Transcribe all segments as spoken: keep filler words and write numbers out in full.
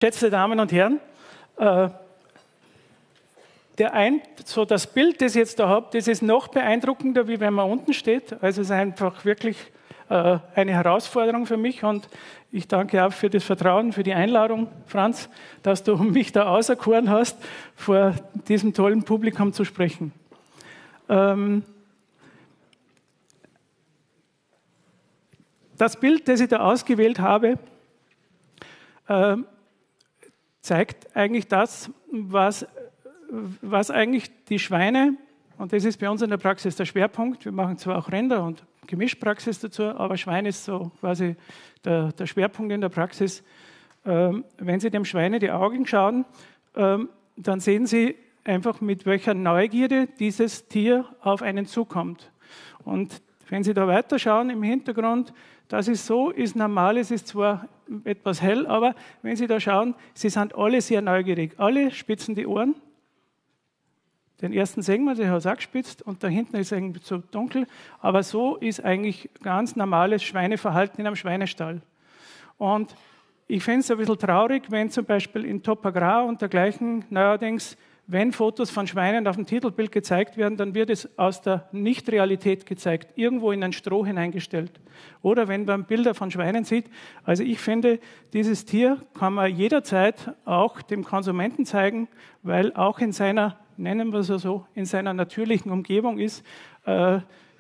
Geschätzte Damen und Herren, äh, der ein, so das Bild, das ich jetzt da habe, das ist noch beeindruckender, wie wenn man unten steht. Also es ist einfach wirklich äh, eine Herausforderung für mich und ich danke auch für das Vertrauen, für die Einladung, Franz, dass du mich da auserkoren hast, vor diesem tollen Publikum zu sprechen. Ähm, das Bild, das ich da ausgewählt habe, äh, zeigt eigentlich das, was, was eigentlich die Schweine, und das ist bei uns in der Praxis der Schwerpunkt, wir machen zwar auch Rinder- und Gemischpraxis dazu, aber Schwein ist so quasi der, der Schwerpunkt in der Praxis. Ähm, wenn Sie dem Schwein in die Augen schauen, ähm, dann sehen Sie einfach, mit welcher Neugierde dieses Tier auf einen zukommt. Und wenn Sie da weiterschauen im Hintergrund, das ist so, ist normal, es ist zwar etwas hell, aber wenn Sie da schauen, sie sind alle sehr neugierig. Alle spitzen die Ohren. Den ersten sehen wir, der hat es auch gespitzt und da hinten ist es irgendwie so dunkel. Aber so ist eigentlich ganz normales Schweineverhalten in einem Schweinestall. Und ich finde es ein bisschen traurig, wenn zum Beispiel in Top Agrar und dergleichen neuerdings, wenn Fotos von Schweinen auf dem Titelbild gezeigt werden, dann wird es aus der Nicht-Realität gezeigt, irgendwo in ein Stroh hineingestellt. Oder wenn man Bilder von Schweinen sieht. Also ich finde, dieses Tier kann man jederzeit auch dem Konsumenten zeigen, weil auch in seiner, nennen wir es so, in seiner natürlichen Umgebung ist. Äh,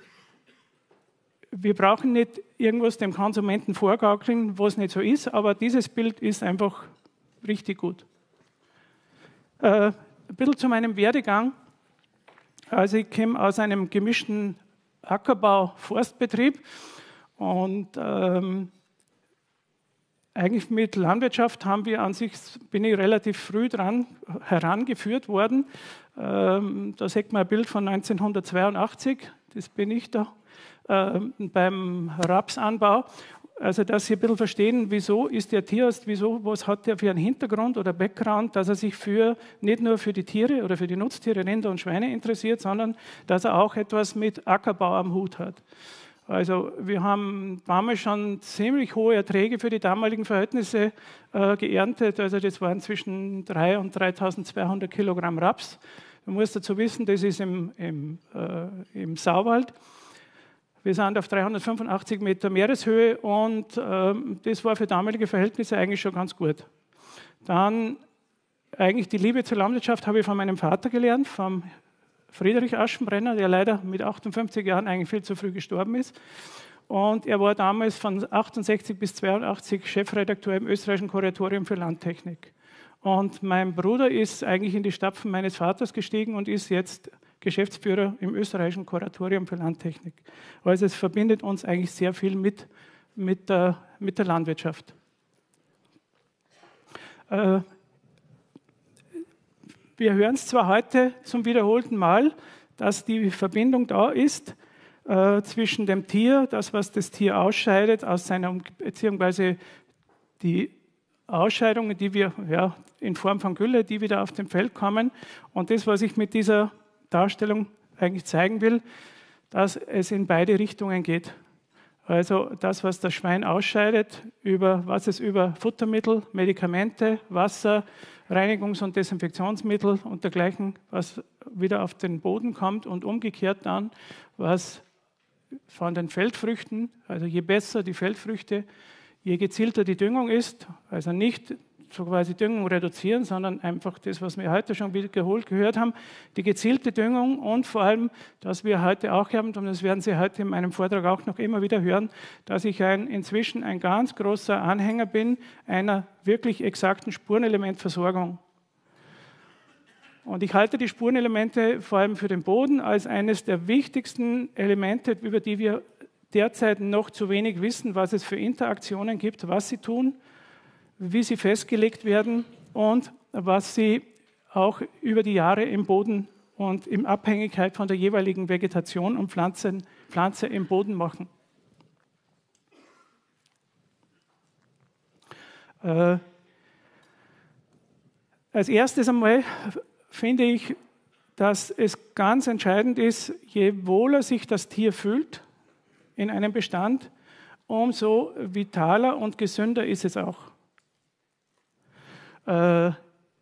wir brauchen nicht irgendwas dem Konsumenten vorgaukeln, was nicht so ist, aber dieses Bild ist einfach richtig gut. Äh, Ein bisschen zu meinem Werdegang. Also ich komme aus einem gemischten Ackerbau-Forstbetrieb und ähm, eigentlich mit Landwirtschaft haben wir an sich, bin ich relativ früh dran herangeführt worden. Ähm, da sieht man ein Bild von neunzehnhundertzweiundachtzig, das bin ich da, äh, beim Rapsanbau. Also, dass Sie ein bisschen verstehen, wieso ist der Tierarzt, wieso, was hat der für einen Hintergrund oder Background, dass er sich für, nicht nur für die Tiere oder für die Nutztiere, Rinder und Schweine interessiert, sondern dass er auch etwas mit Ackerbau am Hut hat. Also, wir haben damals schon ziemlich hohe Erträge für die damaligen Verhältnisse äh, geerntet. Also, das waren zwischen dreitausend und dreitausendzweihundert Kilogramm Raps. Man muss dazu wissen, das ist im, im, äh, im Sauwald. Wir sind auf dreihundertfünfundachtzig Meter Meereshöhe und äh, das war für damalige Verhältnisse eigentlich schon ganz gut. Dann eigentlich die Liebe zur Landwirtschaft habe ich von meinem Vater gelernt, vom Friedrich Aschenbrenner, der leider mit achtundfünfzig Jahren eigentlich viel zu früh gestorben ist. Und er war damals von achtundsechzig bis zweiundachtzig Chefredakteur im österreichischen Kuratorium für Landtechnik. Und mein Bruder ist eigentlich in die Stapfen meines Vaters gestiegen und ist jetzt Geschäftsführer im österreichischen Kuratorium für Landtechnik. Also es verbindet uns eigentlich sehr viel mit, mit, der, mit der Landwirtschaft. Äh, wir hören es zwar heute zum wiederholten Mal, dass die Verbindung da ist äh, zwischen dem Tier, das, was das Tier ausscheidet, aus seiner, beziehungsweise die Ausscheidungen, die wir ja, in Form von Gülle, die wieder auf dem Feld kommen, und das, was ich mit dieser Darstellung eigentlich zeigen will, dass es in beide Richtungen geht. Also das, was das Schwein ausscheidet, über, was es über Futtermittel, Medikamente, Wasser, Reinigungs- und Desinfektionsmittel und dergleichen, was wieder auf den Boden kommt, und umgekehrt dann, was von den Feldfrüchten, also je besser die Feldfrüchte, je gezielter die Düngung ist, also nicht so quasi Düngung reduzieren, sondern einfach das, was wir heute schon wiederholt gehört haben, die gezielte Düngung und vor allem, dass wir heute auch haben, und das werden Sie heute in meinem Vortrag auch noch immer wieder hören, dass ich ein, inzwischen ein ganz großer Anhänger bin einer wirklich exakten Spurenelementversorgung. Und ich halte die Spurenelemente vor allem für den Boden als eines der wichtigsten Elemente, über die wir derzeit noch zu wenig wissen, was es für Interaktionen gibt, was sie tun, wie sie festgelegt werden und was sie auch über die Jahre im Boden und in Abhängigkeit von der jeweiligen Vegetation und Pflanzen, Pflanze im Boden machen. Äh, als erstes einmal finde ich, dass es ganz entscheidend ist, je wohler sich das Tier fühlt in einem Bestand, umso vitaler und gesünder ist es auch. äh,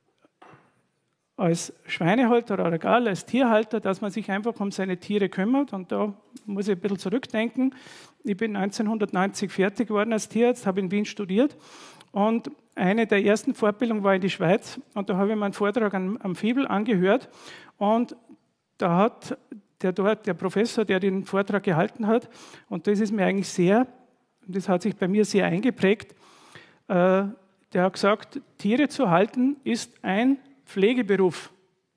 als Schweinehalter oder egal, als Tierhalter, dass man sich einfach um seine Tiere kümmert. Und da muss ich ein bisschen zurückdenken. Ich bin neunzehnhundertneunzig fertig geworden als Tierarzt, habe in Wien studiert. Und eine der ersten Fortbildungen war in die Schweiz. Und da habe ich meinen Vortrag am, am Fibel angehört. Und da hat der dort, der Professor, der den Vortrag gehalten hat, und das ist mir eigentlich sehr, das hat sich bei mir sehr eingeprägt, äh, der hat gesagt, Tiere zu halten ist ein Pflegeberuf.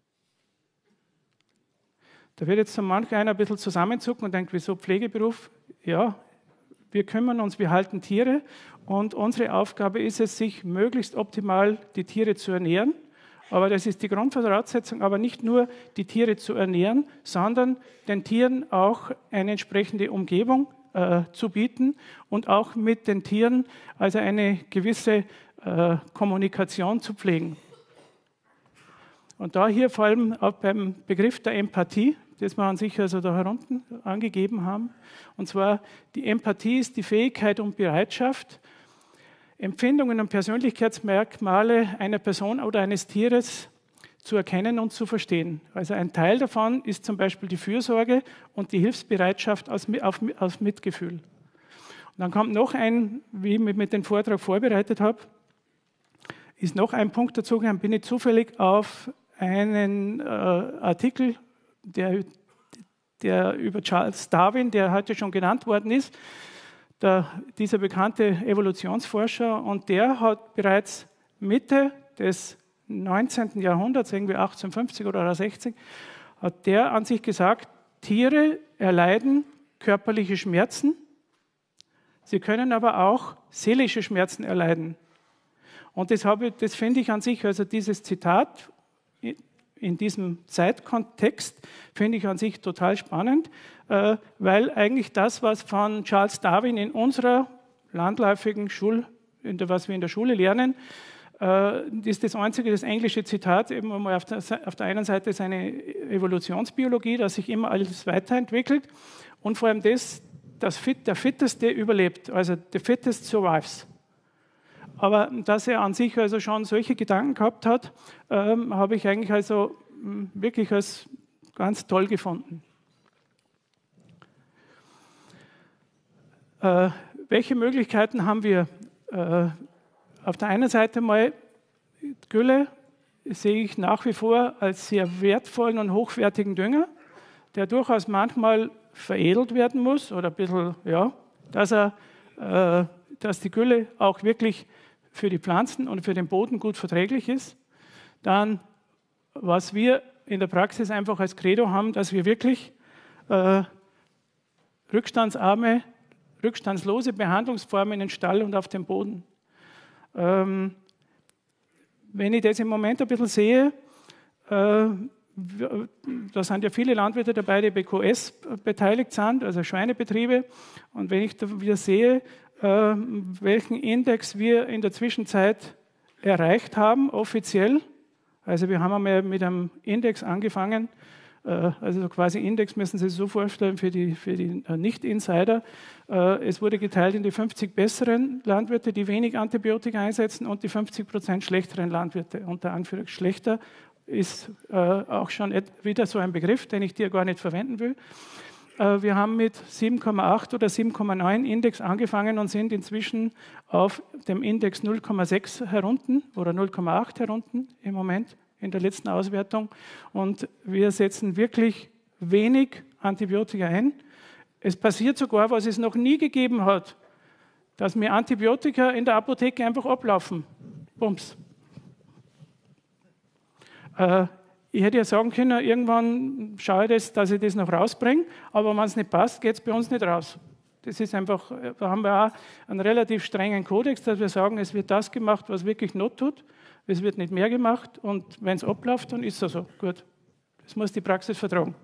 Da wird jetzt so manch einer ein bisschen zusammenzucken und denkt, wieso Pflegeberuf? Ja, wir kümmern uns, wir halten Tiere und unsere Aufgabe ist es, sich möglichst optimal die Tiere zu ernähren. Aber das ist die Grundvoraussetzung, aber nicht nur die Tiere zu ernähren, sondern den Tieren auch eine entsprechende Umgebung äh, zu bieten und auch mit den Tieren also eine gewisse äh, Kommunikation zu pflegen. Und da hier vor allem auch beim Begriff der Empathie, das wir an sich also da herunten angegeben haben, und zwar die Empathie ist die Fähigkeit und Bereitschaft, Empfindungen und Persönlichkeitsmerkmale einer Person oder eines Tieres zu erkennen und zu verstehen. Also ein Teil davon ist zum Beispiel die Fürsorge und die Hilfsbereitschaft aus, auf, aus Mitgefühl. Und dann kommt noch ein, wie ich mich mit dem Vortrag vorbereitet habe, ist noch ein Punkt dazu gekommen, bin ich zufällig auf einen äh, Artikel, der, der über Charles Darwin, der heute schon genannt worden ist, der, dieser bekannte Evolutionsforscher, und der hat bereits Mitte des neunzehnten Jahrhunderts, irgendwie achtzehnhundertfünfzig oder sechzig, hat der an sich gesagt, Tiere erleiden körperliche Schmerzen, sie können aber auch seelische Schmerzen erleiden. Und das, habe, das finde ich an sich, also dieses Zitat in diesem Zeitkontext, finde ich an sich total spannend, äh, weil eigentlich das, was von Charles Darwin in unserer landläufigen Schule, in der, was wir in der Schule lernen, äh, ist das einzige, das englische Zitat, eben einmal auf der, auf der einen Seite ist eine Evolutionsbiologie, dass sich immer alles weiterentwickelt und vor allem das, das Fit, der Fitteste überlebt, also the fittest survives. Aber dass er an sich also schon solche Gedanken gehabt hat, ähm, habe ich eigentlich also mh, wirklich als ganz toll gefunden. Äh, welche Möglichkeiten haben wir? Äh, auf der einen Seite mal, Gülle sehe ich nach wie vor als sehr wertvollen und hochwertigen Dünger, der durchaus manchmal veredelt werden muss oder ein bisschen, ja, dass, er, äh, dass die Gülle auch wirklich für die Pflanzen und für den Boden gut verträglich ist. Dann, was wir in der Praxis einfach als Credo haben, dass wir wirklich äh, rückstandsarme, rückstandslose Behandlungsformen in den Stall und auf dem Boden. Ähm, wenn ich das im Moment ein bisschen sehe, äh, da sind ja viele Landwirte dabei, die B Q S beteiligt sind, also Schweinebetriebe. Und wenn ich da wieder sehe, äh, welchen Index wir in der Zwischenzeit erreicht haben, offiziell, also wir haben einmal mit einem Index angefangen, äh, also quasi Index müssen Sie sich so vorstellen für die, für die Nicht-Insider. Äh, es wurde geteilt in die fünfzig besseren Landwirte, die wenig Antibiotika einsetzen, und die fünfzig Prozent schlechteren Landwirte, unter Anführungszeichen schlechter. Ist äh, auch schon wieder so ein Begriff, den ich dir gar nicht verwenden will. Äh, wir haben mit sieben Komma acht oder sieben Komma neun Index angefangen und sind inzwischen auf dem Index null Komma sechs herunten oder null Komma acht herunten im Moment in der letzten Auswertung. Und wir setzen wirklich wenig Antibiotika ein. Es passiert sogar, was es noch nie gegeben hat, dass mir Antibiotika in der Apotheke einfach ablaufen. Bums. Ich hätte ja sagen können, irgendwann schaue ich, das, dass ich das noch rausbringe, aber wenn es nicht passt, geht es bei uns nicht raus. Das ist einfach, da haben wir auch einen relativ strengen Kodex, dass wir sagen, es wird das gemacht, was wirklich Not tut, es wird nicht mehr gemacht, und wenn es abläuft, dann ist es so. Gut, das muss die Praxis vertragen.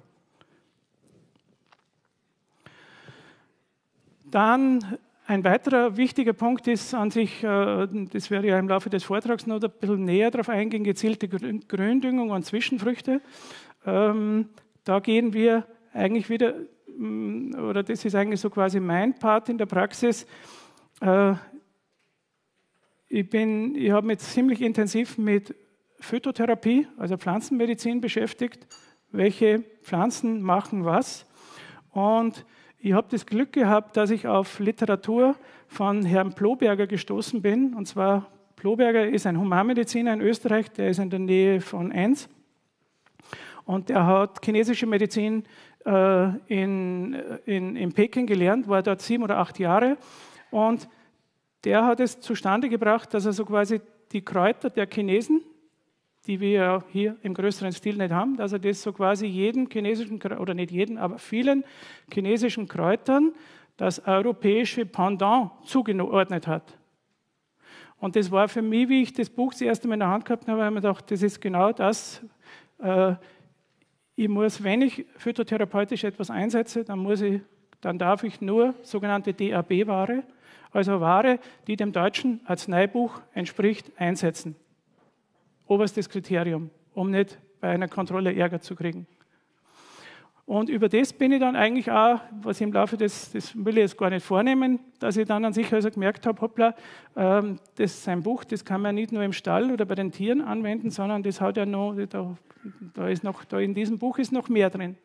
Dann ein weiterer wichtiger Punkt ist an sich, das werde ich ja im Laufe des Vortrags noch ein bisschen näher darauf eingehen, gezielte Gründüngung und Zwischenfrüchte. Da gehen wir eigentlich wieder, oder das ist eigentlich so quasi mein Part in der Praxis. ich, bin, ich habe mich ziemlich intensiv mit Phytotherapie, also Pflanzenmedizin beschäftigt. Welche Pflanzen machen was? Und ich habe das Glück gehabt, dass ich auf Literatur von Herrn Ploberger gestoßen bin. Und zwar, Ploberger ist ein Humanmediziner in Österreich, der ist in der Nähe von Enns. Und der hat chinesische Medizin äh, in, in, in Peking gelernt, war dort sieben oder acht Jahre. Und der hat es zustande gebracht, dass er so quasi die Kräuter der Chinesen, die wir ja hier im größeren Stil nicht haben, dass er das so quasi jeden chinesischen, oder nicht jeden, aber vielen chinesischen Kräutern das europäische Pendant zugeordnet hat. Und das war für mich, wie ich das Buch das erste Mal in der Hand gehabt habe, habe ich mir gedacht, das ist genau das. Äh, ich muss, wenn ich phytotherapeutisch etwas einsetze, dann, muss ich, dann darf ich nur sogenannte D A B-Ware, also Ware, die dem deutschen Arzneibuch entspricht, einsetzen. Oberstes Kriterium, um nicht bei einer Kontrolle Ärger zu kriegen. Und über das bin ich dann eigentlich auch, was ich im Laufe des, das will ich jetzt gar nicht vornehmen, dass ich dann an sich also gemerkt habe, hoppla, ähm, das ist ein Buch, das kann man nicht nur im Stall oder bei den Tieren anwenden, sondern das hat ja noch, da, da ist noch, da in diesem Buch ist noch mehr drin.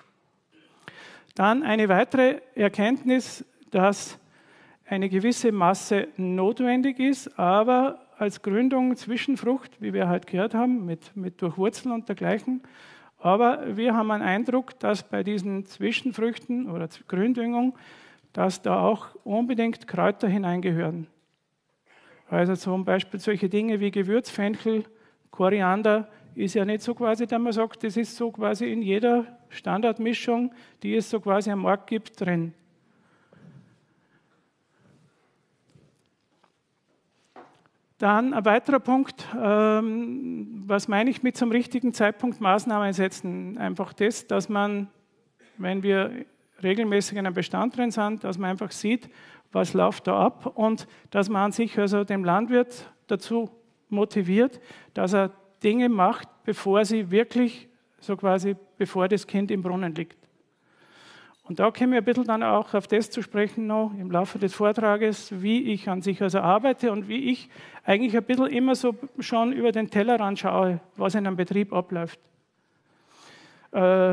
Dann eine weitere Erkenntnis, dass eine gewisse Masse notwendig ist, aber als Gründung Zwischenfrucht, wie wir halt gehört haben, mit, mit Durchwurzeln und dergleichen. Aber wir haben einen Eindruck, dass bei diesen Zwischenfrüchten oder Gründüngung, dass da auch unbedingt Kräuter hineingehören. Also zum Beispiel solche Dinge wie Gewürzfenchel, Koriander, ist ja nicht so quasi, dass man sagt, das ist so quasi in jeder Standardmischung, die es so quasi am Markt gibt, drin. Dann ein weiterer Punkt, ähm, was meine ich mit zum richtigen Zeitpunkt Maßnahmen setzen? Einfach das, dass man, wenn wir regelmäßig in einem Bestand drin sind, dass man einfach sieht, was läuft da ab und dass man an sich also den Landwirt dazu motiviert, dass er Dinge macht, bevor sie wirklich, so quasi, bevor das Kind im Brunnen liegt. Und da kommen wir ein bisschen dann auch auf das zu sprechen noch im Laufe des Vortrages, wie ich an sich also arbeite und wie ich eigentlich ein bisschen immer so schon über den Tellerrand schaue, was in einem Betrieb abläuft. Äh,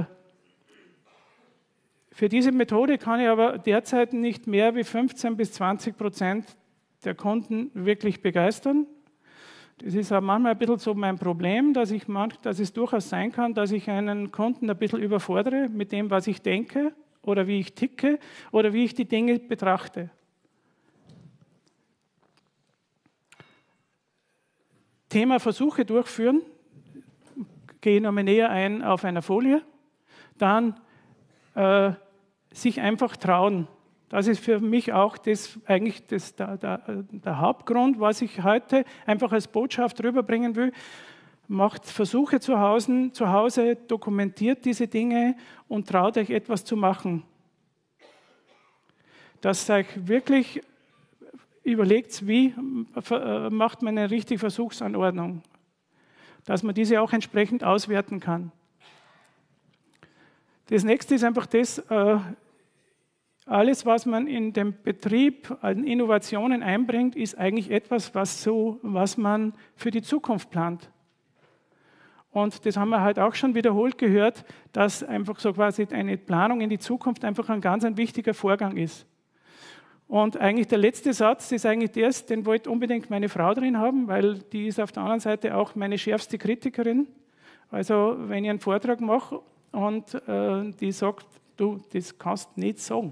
für diese Methode kann ich aber derzeit nicht mehr wie fünfzehn bis zwanzig Prozent der Kunden wirklich begeistern. Das ist auch manchmal ein bisschen so mein Problem, dass, ich manch, dass es durchaus sein kann, dass ich einen Kunden ein bisschen überfordere mit dem, was ich denke, oder wie ich ticke oder wie ich die Dinge betrachte. Thema Versuche durchführen, gehe nochmal näher ein auf einer Folie. Dann äh, sich einfach trauen. Das ist für mich auch das, eigentlich das, der, der, der Hauptgrund, was ich heute einfach als Botschaft rüberbringen will. Macht Versuche zu Hause, zu Hause, dokumentiert diese Dinge und traut euch etwas zu machen. Dass ihr euch wirklich überlegt, wie macht man eine richtige Versuchsanordnung. Dass man diese auch entsprechend auswerten kann. Das nächste ist einfach das, alles, was man in den Betrieb an Innovationen einbringt, ist eigentlich etwas, was, so, was man für die Zukunft plant. Und das haben wir halt auch schon wiederholt gehört, dass einfach so quasi eine Planung in die Zukunft einfach ein ganz ein wichtiger Vorgang ist. Und eigentlich der letzte Satz ist eigentlich das, den wollte unbedingt meine Frau drin haben, weil die ist auf der anderen Seite auch meine schärfste Kritikerin. Also wenn ich einen Vortrag mache und äh, die sagt, du, das kannst du nicht sagen.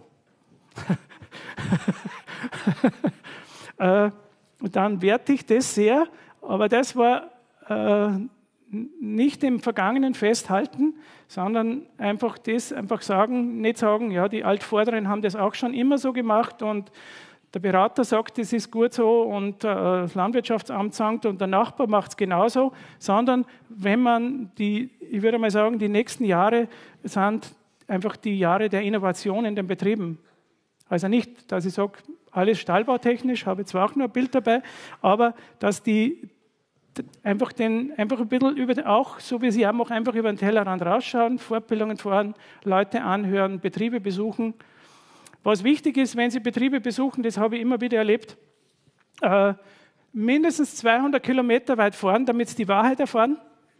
äh, und dann werte ich das sehr, aber das war äh, nicht im Vergangenen festhalten, sondern einfach das, einfach sagen, nicht sagen, ja, die Altvorderen haben das auch schon immer so gemacht und der Berater sagt, das ist gut so und äh, das Landwirtschaftsamt sagt und der Nachbar macht es genauso, sondern wenn man die, ich würde mal sagen, die nächsten Jahre sind einfach die Jahre der Innovation in den Betrieben. Also nicht, dass ich sage, alles stallbautechnisch, habe zwar auch nur ein Bild dabei, aber dass die einfach, den, einfach ein bisschen über den, auch, so wie Sie auch machen, einfach über den Tellerrand rausschauen, Fortbildungen fahren, Leute anhören, Betriebe besuchen. Was wichtig ist, wenn Sie Betriebe besuchen, das habe ich immer wieder erlebt, äh, mindestens zweihundert Kilometer weit fahren, damit sie die Wahrheit erfahren?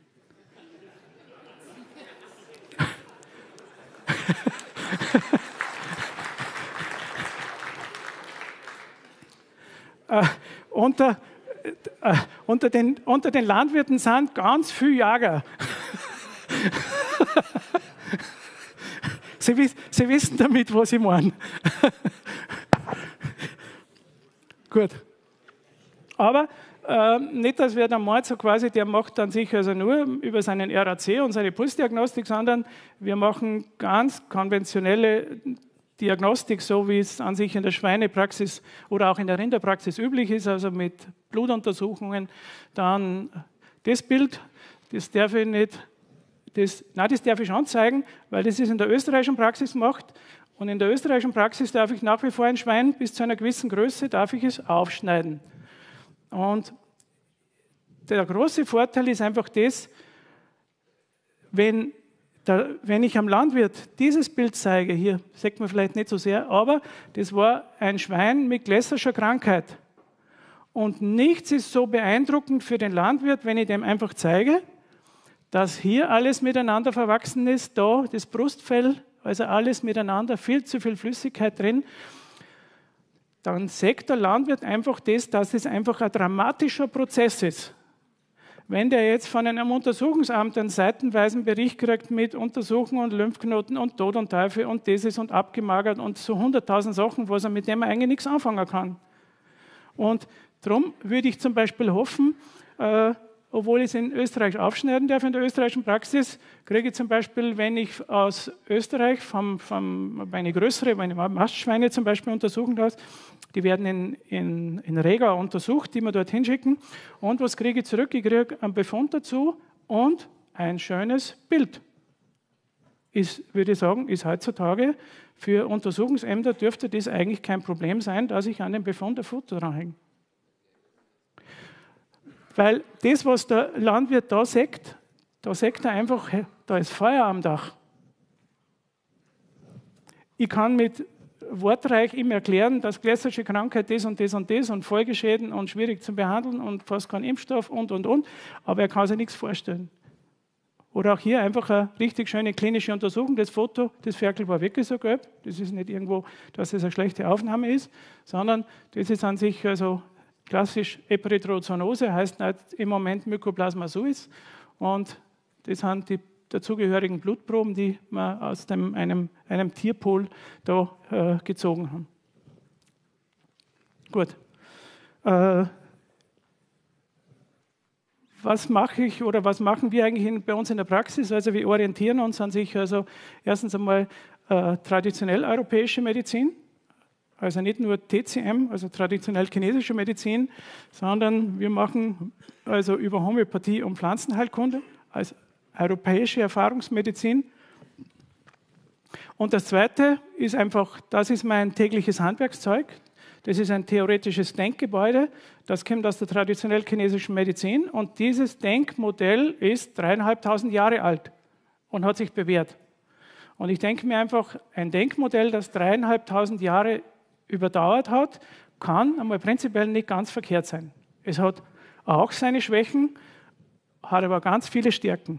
äh, unter, äh, unter, den, unter den Landwirten sind ganz viele Jäger. Sie, wiss, Sie wissen damit, was ich meine. Gut. Aber äh, nicht, dass wer dann meint, so quasi, der macht dann sich also nur über seinen R A C und seine Pulsdiagnostik, sondern wir machen ganz konventionelle Diagnostik, so wie es an sich in der Schweinepraxis oder auch in der Rinderpraxis üblich ist, also mit Blutuntersuchungen. Dann das Bild, das darf ich nicht, das, nein, das darf ich schon zeigen, weil das ist in der österreichischen Praxis gemacht. Und in der österreichischen Praxis darf ich nach wie vor ein Schwein bis zu einer gewissen Größe, darf ich es aufschneiden. Und der große Vorteil ist einfach das, wenn, der, wenn ich am Landwirt dieses Bild zeige, hier sieht man vielleicht nicht so sehr, aber das war ein Schwein mit Glässerscher Krankheit. Und nichts ist so beeindruckend für den Landwirt, wenn ich dem einfach zeige, dass hier alles miteinander verwachsen ist, da das Brustfell, also alles miteinander, viel zu viel Flüssigkeit drin. Dann sagt der Landwirt einfach das, dass es einfach ein dramatischer Prozess ist. Wenn der jetzt von einem Untersuchungsamt einen seitenweisen Bericht kriegt mit Untersuchungen und Lymphknoten und Tod und Teufel und dieses und abgemagert und so hunderttausend Sachen, was er mit dem eigentlich nichts anfangen kann. Und darum würde ich zum Beispiel hoffen, äh, obwohl ich es in Österreich aufschneiden darf, in der österreichischen Praxis, kriege ich zum Beispiel, wenn ich aus Österreich vom, vom, eine größere, meine Mastschweine zum Beispiel untersuchen lasse, die werden in, in, in Rega untersucht, die wir dort hinschicken. Und was kriege ich zurück? Ich kriege einen Befund dazu und ein schönes Bild. Ist, würde ich sagen, ist heutzutage für Untersuchungsämter dürfte das eigentlich kein Problem sein, dass ich an den Befund ein Foto dranhänge. Weil das, was der Landwirt da sagt, da sagt er einfach, hey, da ist Feuer am Dach. Ich kann mit wortreich ihm erklären, dass Glässersche Krankheit das und das und das und Folgeschäden und schwierig zu behandeln und fast kein Impfstoff und, und, und, aber er kann sich nichts vorstellen. Oder auch hier einfach eine richtig schöne klinische Untersuchung. Das Foto, das Ferkel war wirklich so gelb. Das ist nicht irgendwo, dass es eine schlechte Aufnahme ist, sondern das ist an sich also klassisch Erythrozoonose, heißt nicht im Moment Mycoplasma suis. Und das sind die dazugehörigen Blutproben, die wir aus dem, einem, einem Tierpool da äh, gezogen haben. Gut. Äh, was mache ich oder was machen wir eigentlich in, bei uns in der Praxis? Also wir orientieren uns an sich also erstens einmal äh, traditionell europäische Medizin. Also nicht nur T C M, also traditionell chinesische Medizin, sondern wir machen also über Homöopathie und Pflanzenheilkunde als europäische Erfahrungsmedizin. Und das Zweite ist einfach, das ist mein tägliches Handwerkszeug. Das ist ein theoretisches Denkgebäude. Das kommt aus der traditionell chinesischen Medizin. Und dieses Denkmodell ist dreieinhalbtausend Jahre alt und hat sich bewährt. Und ich denke mir einfach, ein Denkmodell, das dreieinhalbtausend Jahre überdauert hat, kann einmal prinzipiell nicht ganz verkehrt sein. Es hat auch seine Schwächen, hat aber ganz viele Stärken.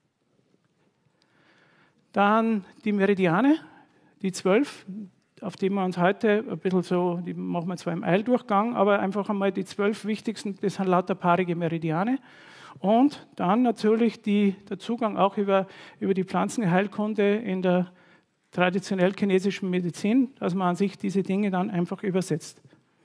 Dann die Meridiane, die zwölf, auf die wir uns heute ein bisschen so, die machen wir zwar im Eildurchgang, aber einfach einmal die zwölf wichtigsten, das sind lauter paarige Meridiane. Und dann natürlich die, der Zugang auch über, über die Pflanzenheilkunde in der traditionell chinesischen Medizin, dass man an sich diese Dinge dann einfach übersetzt.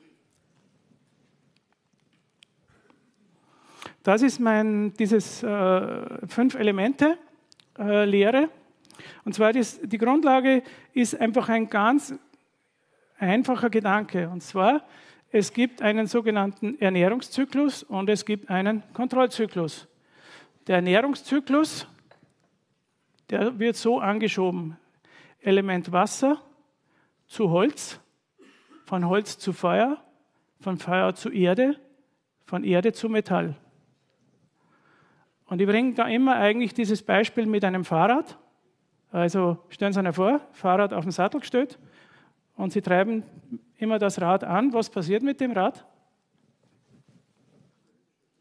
Das ist mein, dieses äh, Fünf-Elemente-Lehre. Äh, Und zwar das, die Grundlage ist einfach ein ganz einfacher Gedanke. Und zwar, es gibt einen sogenannten Ernährungszyklus und es gibt einen Kontrollzyklus. Der Ernährungszyklus, der wird so angeschoben. Element Wasser zu Holz, von Holz zu Feuer, von Feuer zu Erde, von Erde zu Metall. Und ich bringe da immer eigentlich dieses Beispiel mit einem Fahrrad. Also stellen Sie sich vor, Fahrrad auf den Sattel gestellt und Sie treiben immer das Rad an. Was passiert mit dem Rad?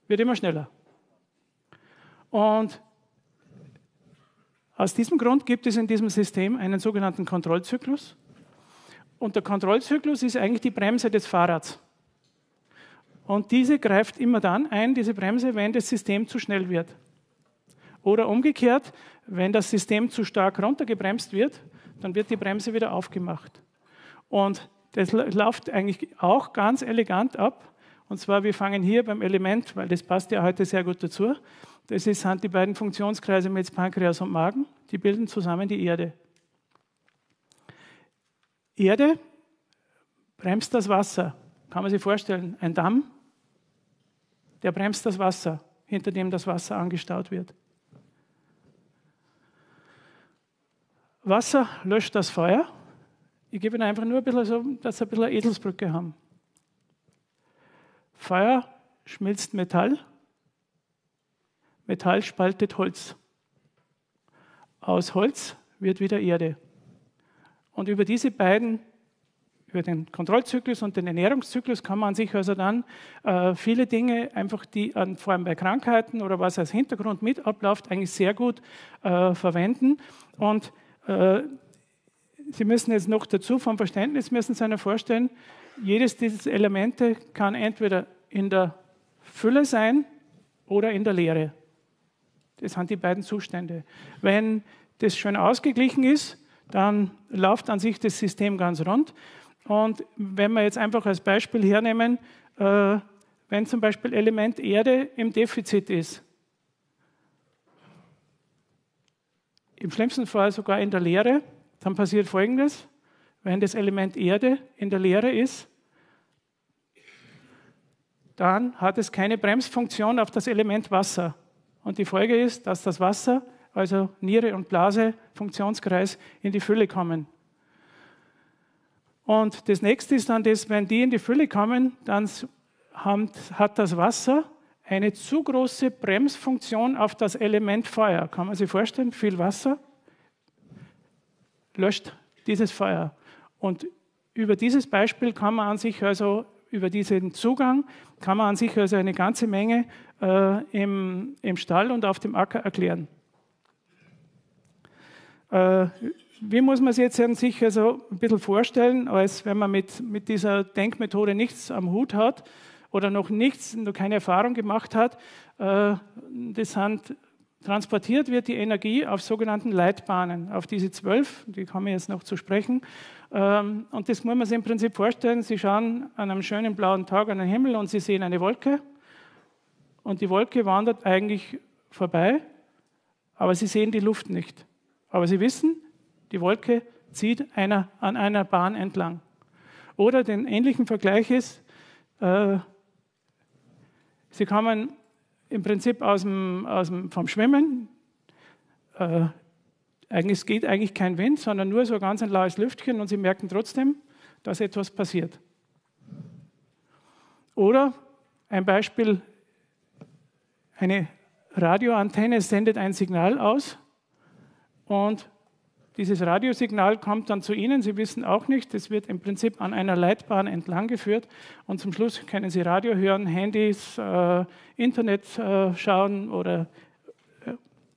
wird immer schneller. Und aus diesem Grund gibt es in diesem System einen sogenannten Kontrollzyklus. Und der Kontrollzyklus ist eigentlich die Bremse des Fahrrads. Und diese greift immer dann ein, diese Bremse, wenn das System zu schnell wird. Oder umgekehrt, wenn das System zu stark runtergebremst wird, dann wird die Bremse wieder aufgemacht. Und das läuft eigentlich auch ganz elegant ab. Und zwar, wir fangen hier beim Element, weil das passt ja heute sehr gut dazu. Das sind die beiden Funktionskreise mit Pankreas und Magen. Die bilden zusammen die Erde. Erde bremst das Wasser. Kann man sich vorstellen, ein Damm, der bremst das Wasser, hinter dem das Wasser angestaut wird. Wasser löscht das Feuer. Ich gebe Ihnen einfach nur ein bisschen so, dass Sie ein bisschen eine Eselsbrücke haben. Feuer schmilzt Metall, Metall spaltet Holz. Aus Holz wird wieder Erde. Und über diese beiden, über den Kontrollzyklus und den Ernährungszyklus kann man sich also dann äh, viele Dinge, einfach die an, vor allem bei Krankheiten oder was als Hintergrund mit abläuft, eigentlich sehr gut äh, verwenden. Und äh, Sie müssen jetzt noch dazu, vom Verständnis müssen Sie sich vorstellen, jedes dieser Elemente kann entweder in der Fülle sein oder in der Leere. Das sind die beiden Zustände. Wenn das schön ausgeglichen ist, dann läuft an sich das System ganz rund. Und wenn wir jetzt einfach als Beispiel hernehmen, äh, wenn zum Beispiel Element Erde im Defizit ist, im schlimmsten Fall sogar in der Leere, dann passiert Folgendes: Wenn das Element Erde in der Leere ist, dann hat es keine Bremsfunktion auf das Element Wasser. Und die Folge ist, dass das Wasser, also Niere und Blase, Funktionskreis, in die Fülle kommen. Und das nächste ist dann das, wenn die in die Fülle kommen, dann haben, hat das Wasser eine zu große Bremsfunktion auf das Element Feuer. Kann man sich vorstellen, viel Wasser löscht dieses Feuer. Und über dieses Beispiel kann man an sich also, über diesen Zugang, kann man an sich also eine ganze Menge äh, im, im Stall und auf dem Acker erklären. Äh, wie muss man es jetzt an sich also ein bisschen vorstellen, als wenn man mit, mit dieser Denkmethode nichts am Hut hat oder noch nichts, noch keine Erfahrung gemacht hat? Äh, das sind Transportiert wird die Energie auf sogenannten Leitbahnen, auf diese zwölf, die kommen jetzt noch zu sprechen. Und das muss man sich im Prinzip vorstellen. Sie schauen an einem schönen blauen Tag an den Himmel und Sie sehen eine Wolke. Und die Wolke wandert eigentlich vorbei, aber Sie sehen die Luft nicht. Aber Sie wissen, die Wolke zieht einer, an einer Bahn entlang. Oder den ähnlichen Vergleich ist, äh, Sie kommen im Prinzip aus dem, aus dem, vom Schwimmen, äh, eigentlich, es geht eigentlich kein Wind, sondern nur so ganz ein laues Lüftchen und Sie merken trotzdem, dass etwas passiert. Oder ein Beispiel, eine Radioantenne sendet ein Signal aus und dieses Radiosignal kommt dann zu Ihnen. Sie wissen auch nicht, es wird im Prinzip an einer Leitbahn entlang geführt und zum Schluss können Sie Radio hören, Handys, äh, Internet äh, schauen oder äh.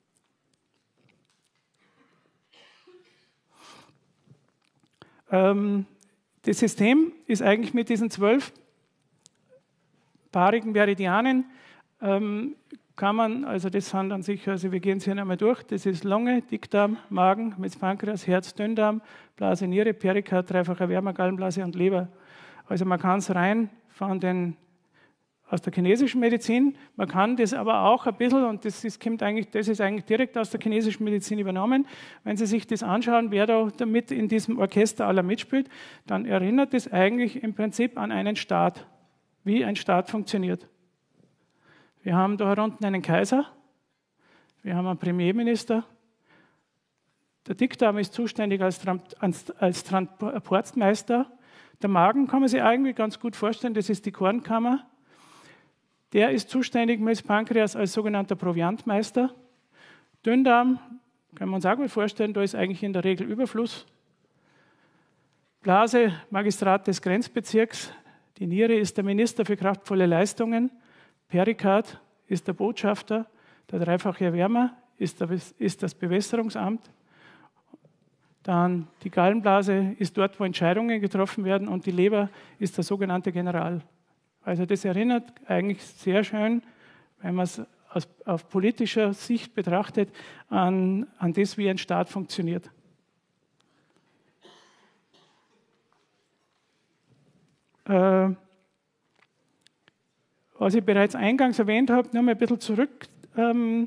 ähm, das System ist eigentlich mit diesen zwölf paarigen Meridianen ähm, kann man, also das sind an sich, also wir gehen es hier einmal durch, das ist Lunge, Dickdarm, Magen, mit Pankreas, Herz, Dünndarm, Blase, Niere, Perikard, dreifache Wärme, Gallenblase und Leber. Also man kann es rein von den, aus der chinesischen Medizin, man kann das aber auch ein bisschen, und das ist, kommt eigentlich, das ist eigentlich direkt aus der chinesischen Medizin übernommen, wenn Sie sich das anschauen, wer da damit in diesem Orchester aller mitspielt, dann erinnert es eigentlich im Prinzip an einen Staat, wie ein Staat funktioniert. Wir haben da unten einen Kaiser, wir haben einen Premierminister, der Dickdarm ist zuständig als, als, als Transportmeister, der Magen kann man sich eigentlich ganz gut vorstellen, das ist die Kornkammer, der ist zuständig mit Pankreas als sogenannter Proviantmeister. Dünndarm, kann man uns auch gut vorstellen, da ist eigentlich in der Regel Überfluss. Blase, Magistrat des Grenzbezirks, die Niere ist der Minister für kraftvolle Leistungen. Perikard ist der Botschafter, der dreifache Erwärmer ist, der, ist das Bewässerungsamt. Dann die Gallenblase ist dort, wo Entscheidungen getroffen werden, und die Leber ist der sogenannte General. Also das erinnert eigentlich sehr schön, wenn man es aus, auf politischer Sicht betrachtet, an, an das, wie ein Staat funktioniert. Äh, was ich bereits eingangs erwähnt habe, noch mal ein bisschen zurück. Ähm,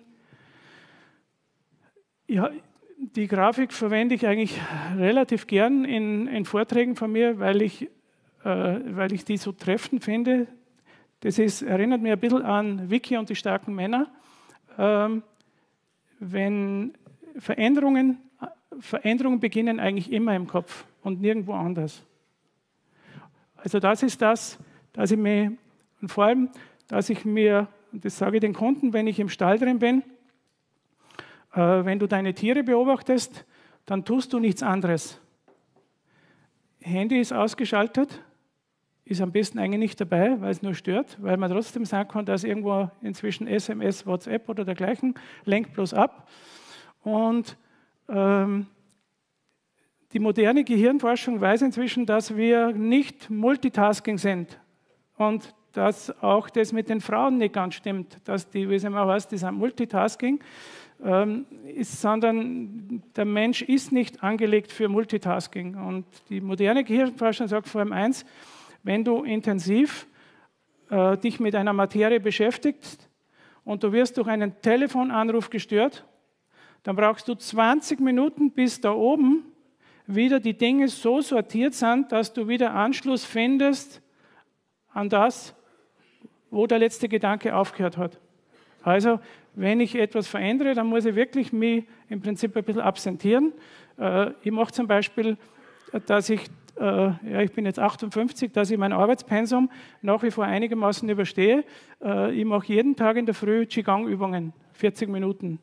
ja, die Grafik verwende ich eigentlich relativ gern in, in Vorträgen von mir, weil ich, äh, weil ich die so treffend finde. Das ist, erinnert mich ein bisschen an Vicky und die starken Männer. Ähm, wenn Veränderungen, Veränderungen beginnen eigentlich immer im Kopf und nirgendwo anders. Also das ist das, dass ich mir, und vor allem, dass ich mir, und das sage ich den Kunden, wenn ich im Stall drin bin, äh, wenn du deine Tiere beobachtest, dann tust du nichts anderes. Handy ist ausgeschaltet, ist am besten eigentlich nicht dabei, weil es nur stört, weil man trotzdem sagen kann, dass irgendwo inzwischen S M S, WhatsApp oder dergleichen, lenkt bloß ab. Und ähm, die moderne Gehirnforschung weiß inzwischen, dass wir nicht Multitasking sind und dass auch das mit den Frauen nicht ganz stimmt, dass die, wie es immer heißt, die sind Multitasking, ähm, ist, sondern der Mensch ist nicht angelegt für Multitasking. Und die moderne Gehirnforschung sagt vor allem eins: Wenn du intensiv äh, dich mit einer Materie beschäftigst und du wirst durch einen Telefonanruf gestört, dann brauchst du zwanzig Minuten, bis da oben wieder die Dinge so sortiert sind, dass du wieder Anschluss findest an das, wo der letzte Gedanke aufgehört hat. Also, wenn ich etwas verändere, dann muss ich wirklich mich im Prinzip ein bisschen absentieren. Äh, ich mache zum Beispiel, dass ich, äh, ja, ich bin jetzt achtundfünfzig, dass ich mein Arbeitspensum nach wie vor einigermaßen überstehe. Äh, ich mache jeden Tag in der Früh Qigong-Übungen, vierzig Minuten.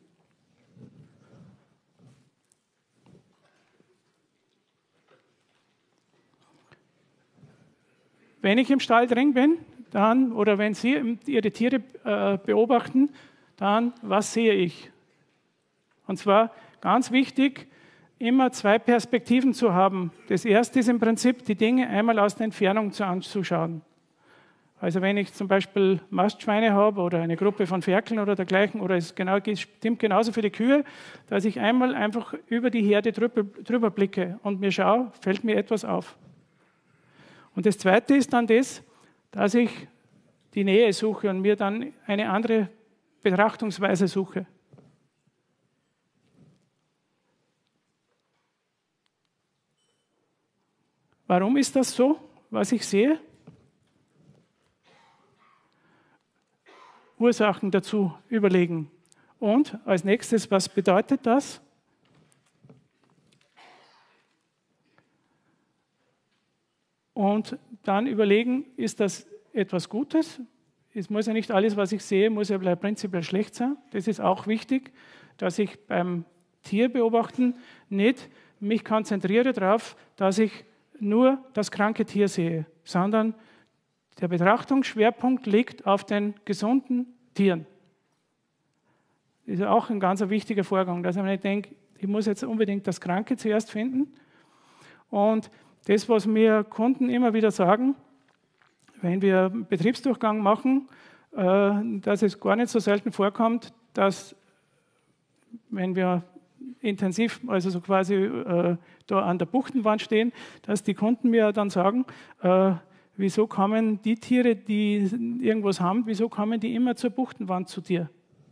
Wenn ich im Stall drin bin, dann, oder wenn Sie Ihre Tiere äh, beobachten, dann, was sehe ich? Und zwar, ganz wichtig, immer zwei Perspektiven zu haben. Das erste ist im Prinzip, die Dinge einmal aus der Entfernung zu anzuschauen. Also wenn ich zum Beispiel Mastschweine habe oder eine Gruppe von Ferkeln oder dergleichen, oder es genau, stimmt genauso für die Kühe, dass ich einmal einfach über die Herde drüber, drüber blicke und mir schaue, fällt mir etwas auf. Und das Zweite ist dann das, dass ich die Nähe suche und mir dann eine andere Betrachtungsweise suche. Warum ist das so, was ich sehe? Ursachen dazu überlegen. Und als nächstes, was bedeutet das? Und dann überlegen, ist das etwas Gutes? Es muss ja nicht alles, was ich sehe, muss ja prinzipiell schlecht sein. Das ist auch wichtig, dass ich beim Tierbeobachten nicht mich konzentriere darauf, dass ich nur das kranke Tier sehe, sondern der Betrachtungsschwerpunkt liegt auf den gesunden Tieren. Das ist auch ein ganz wichtiger Vorgang, dass ich nicht denke, ich muss jetzt unbedingt das Kranke zuerst finden. Und das, was mir Kunden immer wieder sagen, wenn wir einen Betriebsdurchgang machen, dass es gar nicht so selten vorkommt, dass, wenn wir intensiv, also so quasi äh, da an der Buchtenwand stehen, dass die Kunden mir dann sagen, äh, wieso kommen die Tiere, die irgendwas haben, wieso kommen die immer zur Buchtenwand zu dir?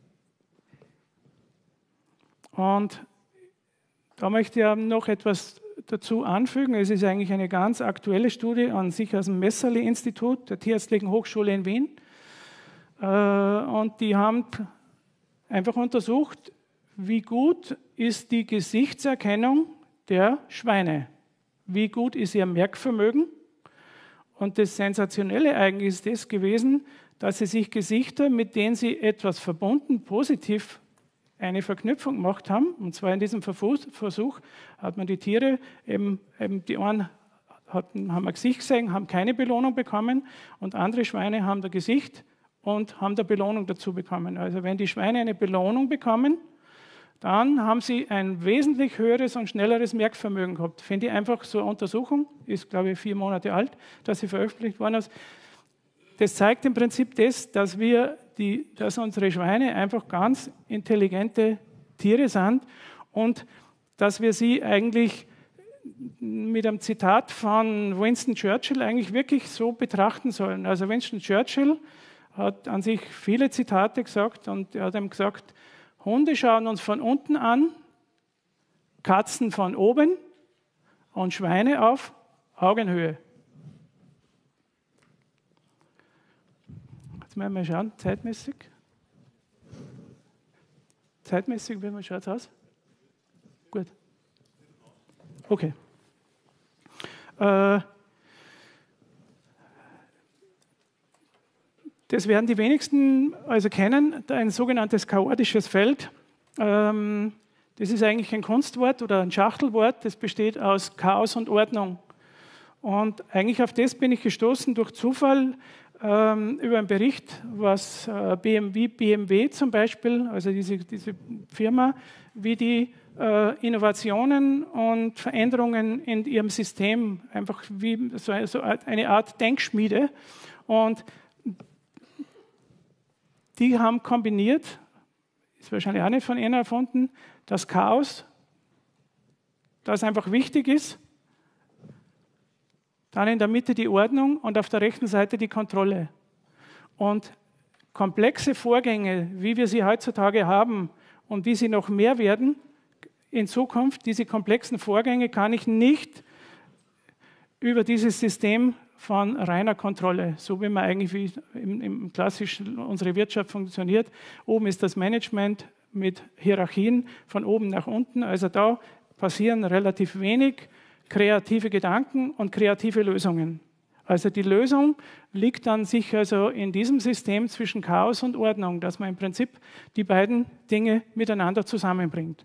Und da möchte ich noch etwas dazu anfügen. Es ist eigentlich eine ganz aktuelle Studie an sich aus dem Messerli-Institut der Tierärztlichen Hochschule in Wien. Äh, und die haben einfach untersucht, wie gut ist die Gesichtserkennung der Schweine? Wie gut ist ihr Merkvermögen? Und das Sensationelle eigentlich ist das gewesen, dass sie sich Gesichter, mit denen sie etwas verbunden, positiv eine Verknüpfung gemacht haben. Und zwar in diesem Versuch hat man die Tiere, eben, eben die einen hatten, haben ein Gesicht gesehen, haben keine Belohnung bekommen und andere Schweine haben das Gesicht und haben da Belohnung dazu bekommen. Also wenn die Schweine eine Belohnung bekommen, dann haben sie ein wesentlich höheres und schnelleres Merkvermögen gehabt. Finde ich einfach so eine Untersuchung, ist glaube ich vier Monate alt, dass sie veröffentlicht worden ist. Das zeigt im Prinzip das, dass wir die, dass unsere Schweine einfach ganz intelligente Tiere sind und dass wir sie eigentlich mit einem Zitat von Winston Churchill eigentlich wirklich so betrachten sollen. Also Winston Churchill hat an sich viele Zitate gesagt und er hat ihm gesagt, Hunde schauen uns von unten an, Katzen von oben und Schweine auf Augenhöhe. Jetzt müssen wir mal schauen, zeitmäßig. Zeitmäßig, wie schaut es aus? Gut. Okay. Äh, Das werden die wenigsten also kennen, ein sogenanntes chaotisches Feld. Ähm, das ist eigentlich ein Kunstwort oder ein Schachtelwort, das besteht aus Chaos und Ordnung. Und eigentlich auf das bin ich gestoßen durch Zufall ähm, über einen Bericht, was äh, B M W, B M W zum Beispiel, also diese, diese Firma, wie die äh, Innovationen und Veränderungen in ihrem System, einfach wie so, so eine Art Denkschmiede. Und die haben kombiniert, ist wahrscheinlich auch nicht von ihnen erfunden, das Chaos, das einfach wichtig ist, dann in der Mitte die Ordnung und auf der rechten Seite die Kontrolle. Und komplexe Vorgänge, wie wir sie heutzutage haben und wie sie noch mehr werden in Zukunft, diese komplexen Vorgänge kann ich nicht über dieses System von reiner Kontrolle, so wie man eigentlich wie im, im klassischen unsere Wirtschaft funktioniert. Oben ist das Management mit Hierarchien von oben nach unten. Also da passieren relativ wenig kreative Gedanken und kreative Lösungen. Also die Lösung liegt dann sich also in diesem System zwischen Chaos und Ordnung, dass man im Prinzip die beiden Dinge miteinander zusammenbringt.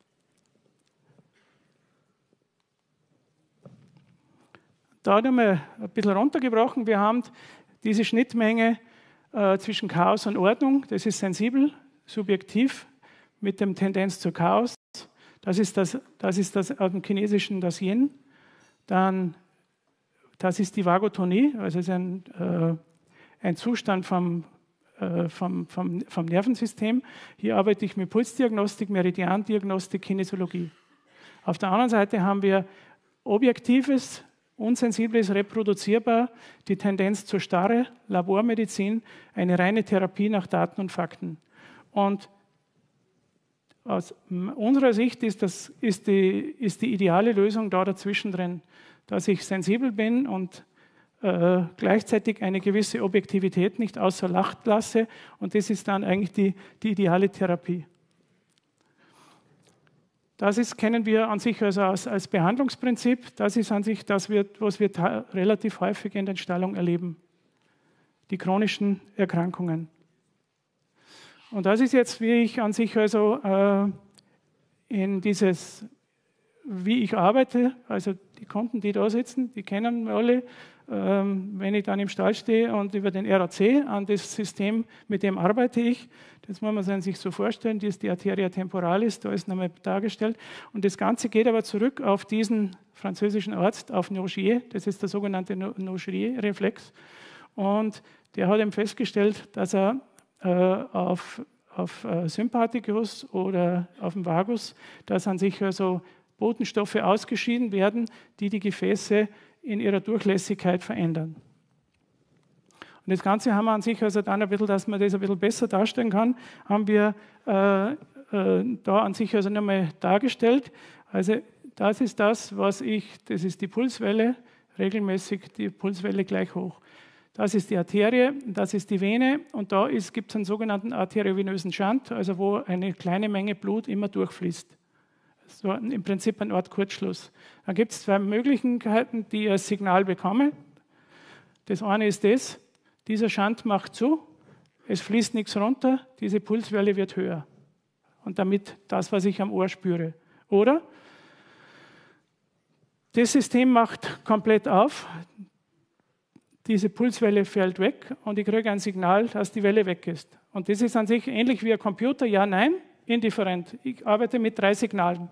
Da nochmal ein bisschen runtergebrochen. Wir haben diese Schnittmenge äh, zwischen Chaos und Ordnung. Das ist sensibel, subjektiv, mit der Tendenz zu Chaos. Das ist das, das ist das aus dem Chinesischen das Yin. Dann, das ist die Vagotonie, also ist ein, äh, ein Zustand vom, äh, vom, vom, vom Nervensystem. Hier arbeite ich mit Pulsdiagnostik, Meridiandiagnostik, Kinesiologie. Auf der anderen Seite haben wir objektives, unsensibles, reproduzierbar, die Tendenz zur Starre, Labormedizin, eine reine Therapie nach Daten und Fakten. Und aus unserer Sicht ist, das, ist, die, ist die ideale Lösung da dazwischen drin, dass ich sensibel bin und äh, gleichzeitig eine gewisse Objektivität nicht außer Acht lasse. Und das ist dann eigentlich die, die ideale Therapie. Das ist, kennen wir an sich also als, als Behandlungsprinzip. Das ist an sich das, wird, was wir relativ häufig in den Stallungen erleben. Die chronischen Erkrankungen. Und das ist jetzt, wie ich an sich also äh, in dieses, wie ich arbeite, also die Kunden, die da sitzen, die kennen wir alle. Ähm, wenn ich dann im Stall stehe und über den R A C an das System, mit dem arbeite ich, das muss man sich so vorstellen, das ist die Arteria temporalis, da ist nochmal dargestellt. Und das Ganze geht aber zurück auf diesen französischen Arzt, auf Nogier, das ist der sogenannte Nogier-Reflex. Und der hat eben festgestellt, dass er äh, auf, auf äh, Sympathikus oder auf dem Vagus, dass an sich also Botenstoffe ausgeschieden werden, die die Gefäße in ihrer Durchlässigkeit verändern. Und das Ganze haben wir an sich also dann ein bisschen, dass man das ein bisschen besser darstellen kann, haben wir äh, äh, da an sich also nochmal dargestellt. Also das ist das, was ich, das ist die Pulswelle, regelmäßig die Pulswelle gleich hoch. Das ist die Arterie, das ist die Vene und da gibt es einen sogenannten arteriovenösen Shunt, also wo eine kleine Menge Blut immer durchfließt. So im Prinzip eine Art Kurzschluss. Dann gibt es zwei Möglichkeiten, die ich als Signal bekomme. Das eine ist das, dieser Shunt macht zu, es fließt nichts runter, diese Pulswelle wird höher. Und damit das, was ich am Ohr spüre. Oder das System macht komplett auf, diese Pulswelle fällt weg und ich kriege ein Signal, dass die Welle weg ist. Und das ist an sich ähnlich wie ein Computer, ja, nein, indifferent. Ich arbeite mit drei Signalen.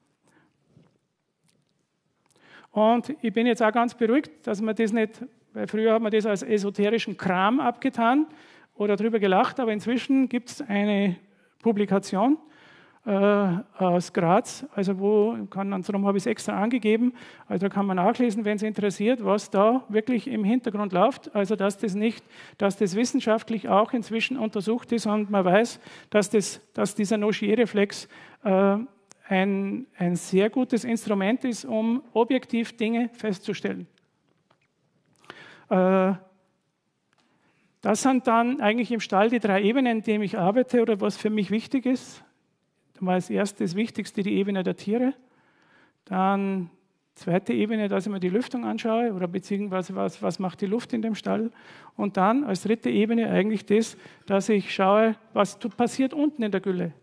Und ich bin jetzt auch ganz beruhigt, dass man das nicht, weil früher hat man das als esoterischen Kram abgetan oder darüber gelacht, aber inzwischen gibt es eine Publikation äh, aus Graz, also wo, kann, darum habe ich es extra angegeben, also da kann man nachlesen, wenn es interessiert, was da wirklich im Hintergrund läuft, also dass das nicht, dass das wissenschaftlich auch inzwischen untersucht ist und man weiß, dass, das, dass dieser Nogier-Reflex äh, ein, ein sehr gutes Instrument ist, um objektiv Dinge festzustellen. Äh, das sind dann eigentlich im Stall die drei Ebenen, in denen ich arbeite oder was für mich wichtig ist. Da war als erstes das Wichtigste die Ebene der Tiere. Dann zweite Ebene, dass ich mir die Lüftung anschaue oder beziehungsweise was, was macht die Luft in dem Stall. Und dann als dritte Ebene eigentlich das, dass ich schaue, was passiert unten in der Gülle.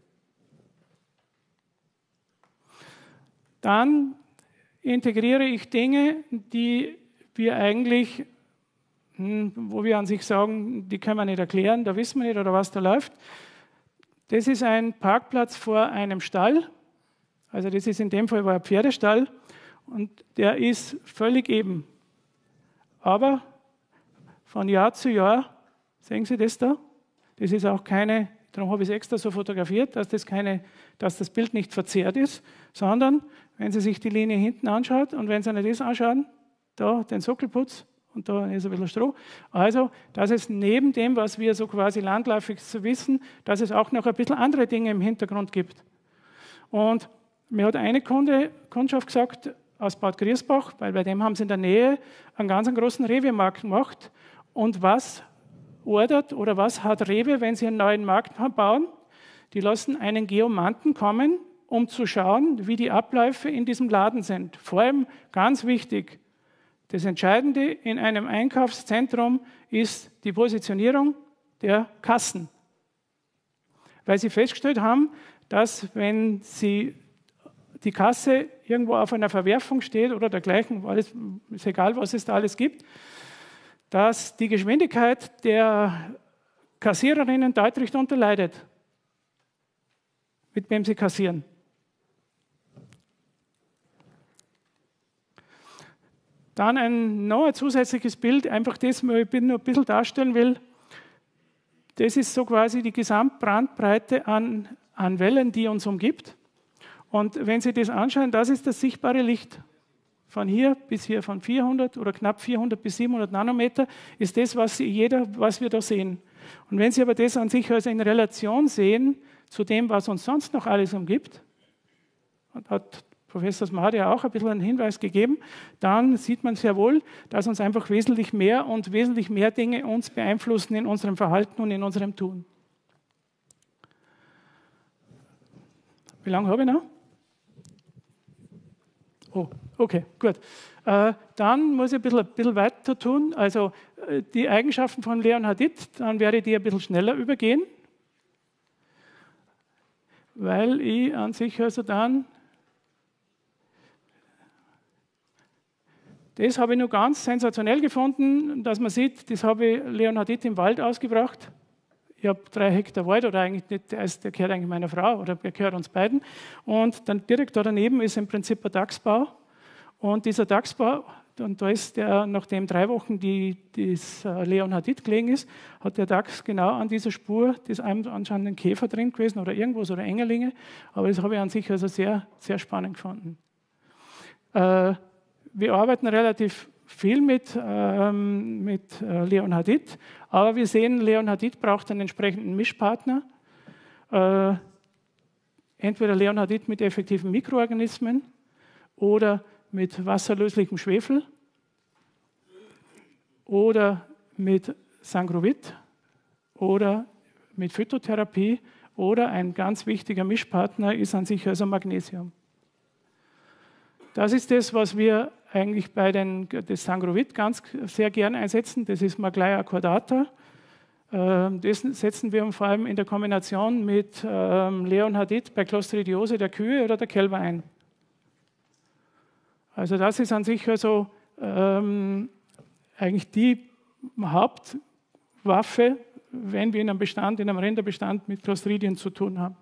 Dann integriere ich Dinge, die wir eigentlich, wo wir an sich sagen, die können wir nicht erklären, da wissen wir nicht, oder was da läuft. Das ist ein Parkplatz vor einem Stall, also das ist in dem Fall war ein Pferdestall und der ist völlig eben. Aber von Jahr zu Jahr, sehen Sie das da? Das ist auch keine, darum habe ich es extra so fotografiert, dass das, keine, dass das Bild nicht verzerrt ist, sondern wenn Sie sich die Linie hinten anschaut und wenn Sie sich das anschauen, da den Sockelputz und da ist ein bisschen Stroh. Also, dass es neben dem, was wir so quasi landläufig so wissen, dass es auch noch ein bisschen andere Dinge im Hintergrund gibt. Und mir hat eine Kunde, Kundschaft gesagt, aus Bad Griesbach, weil bei dem haben sie in der Nähe einen ganz großen Rewe-Markt gemacht. Und was ordert oder was hat Rewe, wenn sie einen neuen Markt bauen? Die lassen einen Geomanten kommen, um zu schauen, wie die Abläufe in diesem Laden sind. Vor allem ganz wichtig, das Entscheidende in einem Einkaufszentrum ist die Positionierung der Kassen. Weil sie festgestellt haben, dass wenn sie die Kasse irgendwo auf einer Verwerfung steht oder dergleichen, alles, ist egal, was es da alles gibt, dass die Geschwindigkeit der Kassiererinnen deutlich darunter leidet, mit wem sie kassieren. Dann ein noch ein zusätzliches Bild, einfach das, was ich nur ein bisschen darstellen will. Das ist so quasi die Gesamtbrandbreite an, an Wellen, die uns umgibt. Und wenn Sie das anschauen, das ist das sichtbare Licht. Von hier bis hier, von vierhundert oder knapp vierhundert bis siebenhundert Nanometer, ist das, was, jeder, was wir da sehen. Und wenn Sie aber das an sich also in Relation sehen zu dem, was uns sonst noch alles umgibt, und hat Professor Smady auch ein bisschen einen Hinweis gegeben, dann sieht man sehr wohl, dass uns einfach wesentlich mehr und wesentlich mehr Dinge uns beeinflussen in unserem Verhalten und in unserem Tun. Wie lange habe ich noch? Oh, okay, gut. Äh, dann muss ich ein bisschen, ein bisschen weiter tun. Also äh, die Eigenschaften von Leon Hadid, dann werde ich die ein bisschen schneller übergehen, weil ich an sich also dann das habe ich nur ganz sensationell gefunden, dass man sieht, das habe ich Leon Hadid im Wald ausgebracht. Ich habe drei Hektar Wald, oder eigentlich nicht, der, ist, der gehört eigentlich meiner Frau, oder der gehört uns beiden. Und dann direkt da daneben ist im Prinzip ein Dachsbau. Und dieser Dachsbau, und da ist der, nachdem drei Wochen die, das Leon Hadid gelegen ist, hat der Dachs genau an dieser Spur, das anscheinend ein Käfer drin gewesen oder irgendwas oder Engerlinge. Aber das habe ich an sich also sehr, sehr spannend gefunden. Äh, Wir arbeiten relativ viel mit, ähm, mit äh, Leon Hadid, aber wir sehen, Leon Hadid braucht einen entsprechenden Mischpartner. Äh, entweder Leon Hadid mit effektiven Mikroorganismen oder mit wasserlöslichem Schwefel oder mit Sangrovit oder mit Phytotherapie oder ein ganz wichtiger Mischpartner ist an sich also Magnesium. Das ist das, was wir eigentlich bei den, das Sangrovit ganz sehr gern einsetzen. Das ist Maglaya cordata. Das setzen wir vor allem in der Kombination mit Leon Hadid bei Clostridiose der Kühe oder der Kälber ein. Also das ist an sich also ähm, eigentlich die Hauptwaffe, wenn wir in einem Bestand, in einem Rinderbestand mit Clostridien zu tun haben.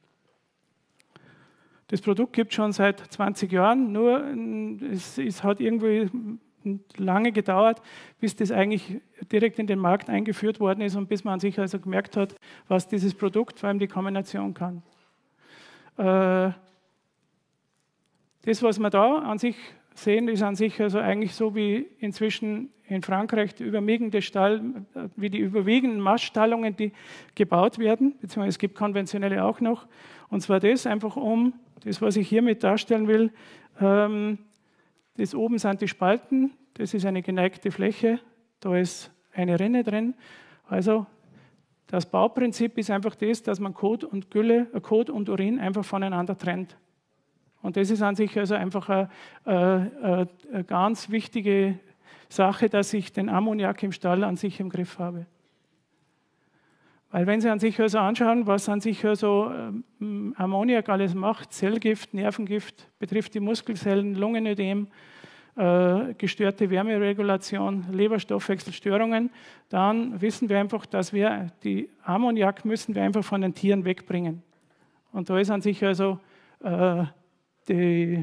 Das Produkt gibt es schon seit zwanzig Jahren, nur es, es hat irgendwie lange gedauert, bis das eigentlich direkt in den Markt eingeführt worden ist und bis man an sich also gemerkt hat, was dieses Produkt, vor allem die Kombination kann. Äh, das, was wir da an sich sehen, ist an sich also eigentlich so wie inzwischen in Frankreich die überwiegende Stall, wie die überwiegenden Maststallungen, die gebaut werden, beziehungsweise es gibt konventionelle auch noch. Und zwar das einfach um, das, was ich hiermit darstellen will, ähm, das oben sind die Spalten, das ist eine geneigte Fläche, da ist eine Rinne drin. Also das Bauprinzip ist einfach das, dass man Kot und Gülle, Kot und Urin einfach voneinander trennt. Und das ist an sich also einfach eine, eine, eine ganz wichtige Sache, dass ich den Ammoniak im Stall an sich im Griff habe. Weil wenn Sie an sich also anschauen, was an sich also ähm, Ammoniak alles macht, Zellgift, Nervengift, betrifft die Muskelzellen, Lungenödem, äh, gestörte Wärmeregulation, Leberstoffwechselstörungen, dann wissen wir einfach, dass wir die Ammoniak müssen wir einfach von den Tieren wegbringen. Und da ist an sich also äh, die,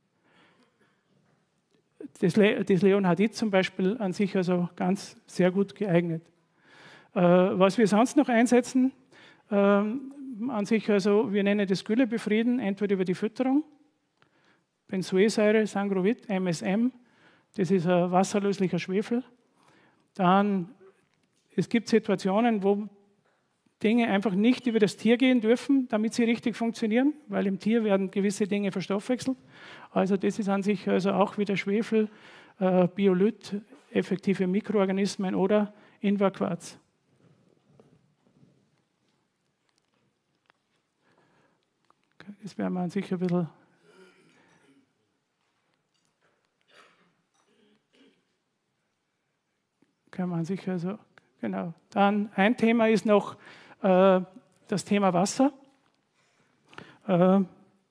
das, Le das Leonhardit zum Beispiel an sich also ganz sehr gut geeignet. Äh, was wir sonst noch einsetzen, äh, an sich also, wir nennen das Gülle befrieden, entweder über die Fütterung, Benzoesäure, Sangrovit, M S M, das ist ein wasserlöslicher Schwefel. Dann, es gibt Situationen, wo Dinge einfach nicht über das Tier gehen dürfen, damit sie richtig funktionieren, weil im Tier werden gewisse Dinge verstoffwechselt. Also das ist an sich also auch wieder Schwefel, äh, Biolyt, effektive Mikroorganismen oder Inverquarz. Das werden wir an sich ein bisschen kann man sich also, genau. Dann ein Thema ist noch äh, das Thema Wasser. Äh,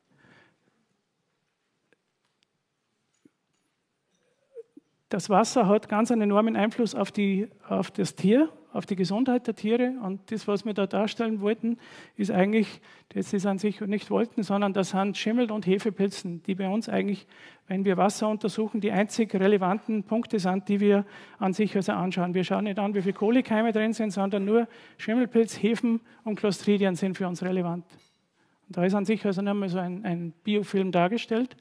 das Wasser hat ganz einen enormen Einfluss auf, die, auf das Tier, auf die Gesundheit der Tiere. Und das, was wir da darstellen wollten, ist eigentlich, das ist an sich nicht wollten, sondern das sind Schimmel- und Hefepilzen, die bei uns eigentlich, wenn wir Wasser untersuchen, die einzig relevanten Punkte sind, die wir an sich also anschauen. Wir schauen nicht an, wie viele Kolikeime drin sind, sondern nur Schimmelpilz, Hefen und Clostridien sind für uns relevant. Und da ist an sich also nochmal so ein, ein Biofilm dargestellt.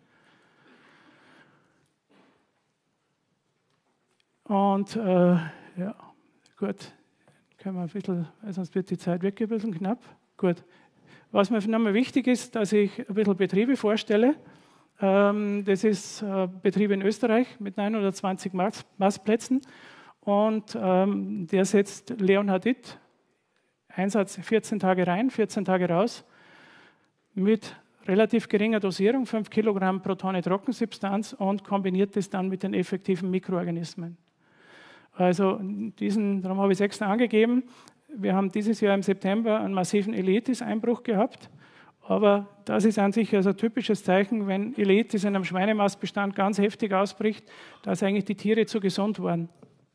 Und äh, ja, gut, können wir ein bisschen, sonst wird die Zeit weg ein bisschen knapp. Gut. Was mir nochmal wichtig ist, dass ich ein bisschen Betriebe vorstelle. Ähm, das ist äh, Betrieb in Österreich mit neunhundertzwanzig Mastplätzen und ähm, der setzt Leonhardit, Einsatz vierzehn Tage rein, vierzehn Tage raus, mit relativ geringer Dosierung, fünf Kilogramm pro Tonne Trockensubstanz und kombiniert das dann mit den effektiven Mikroorganismen. Also diesen, darum habe ich es extra angegeben, wir haben dieses Jahr im September einen massiven Elaetis-Einbruch gehabt, aber das ist an sich also ein typisches Zeichen, wenn Elaetis in einem Schweinemastbestand ganz heftig ausbricht, dass eigentlich die Tiere zu gesund waren.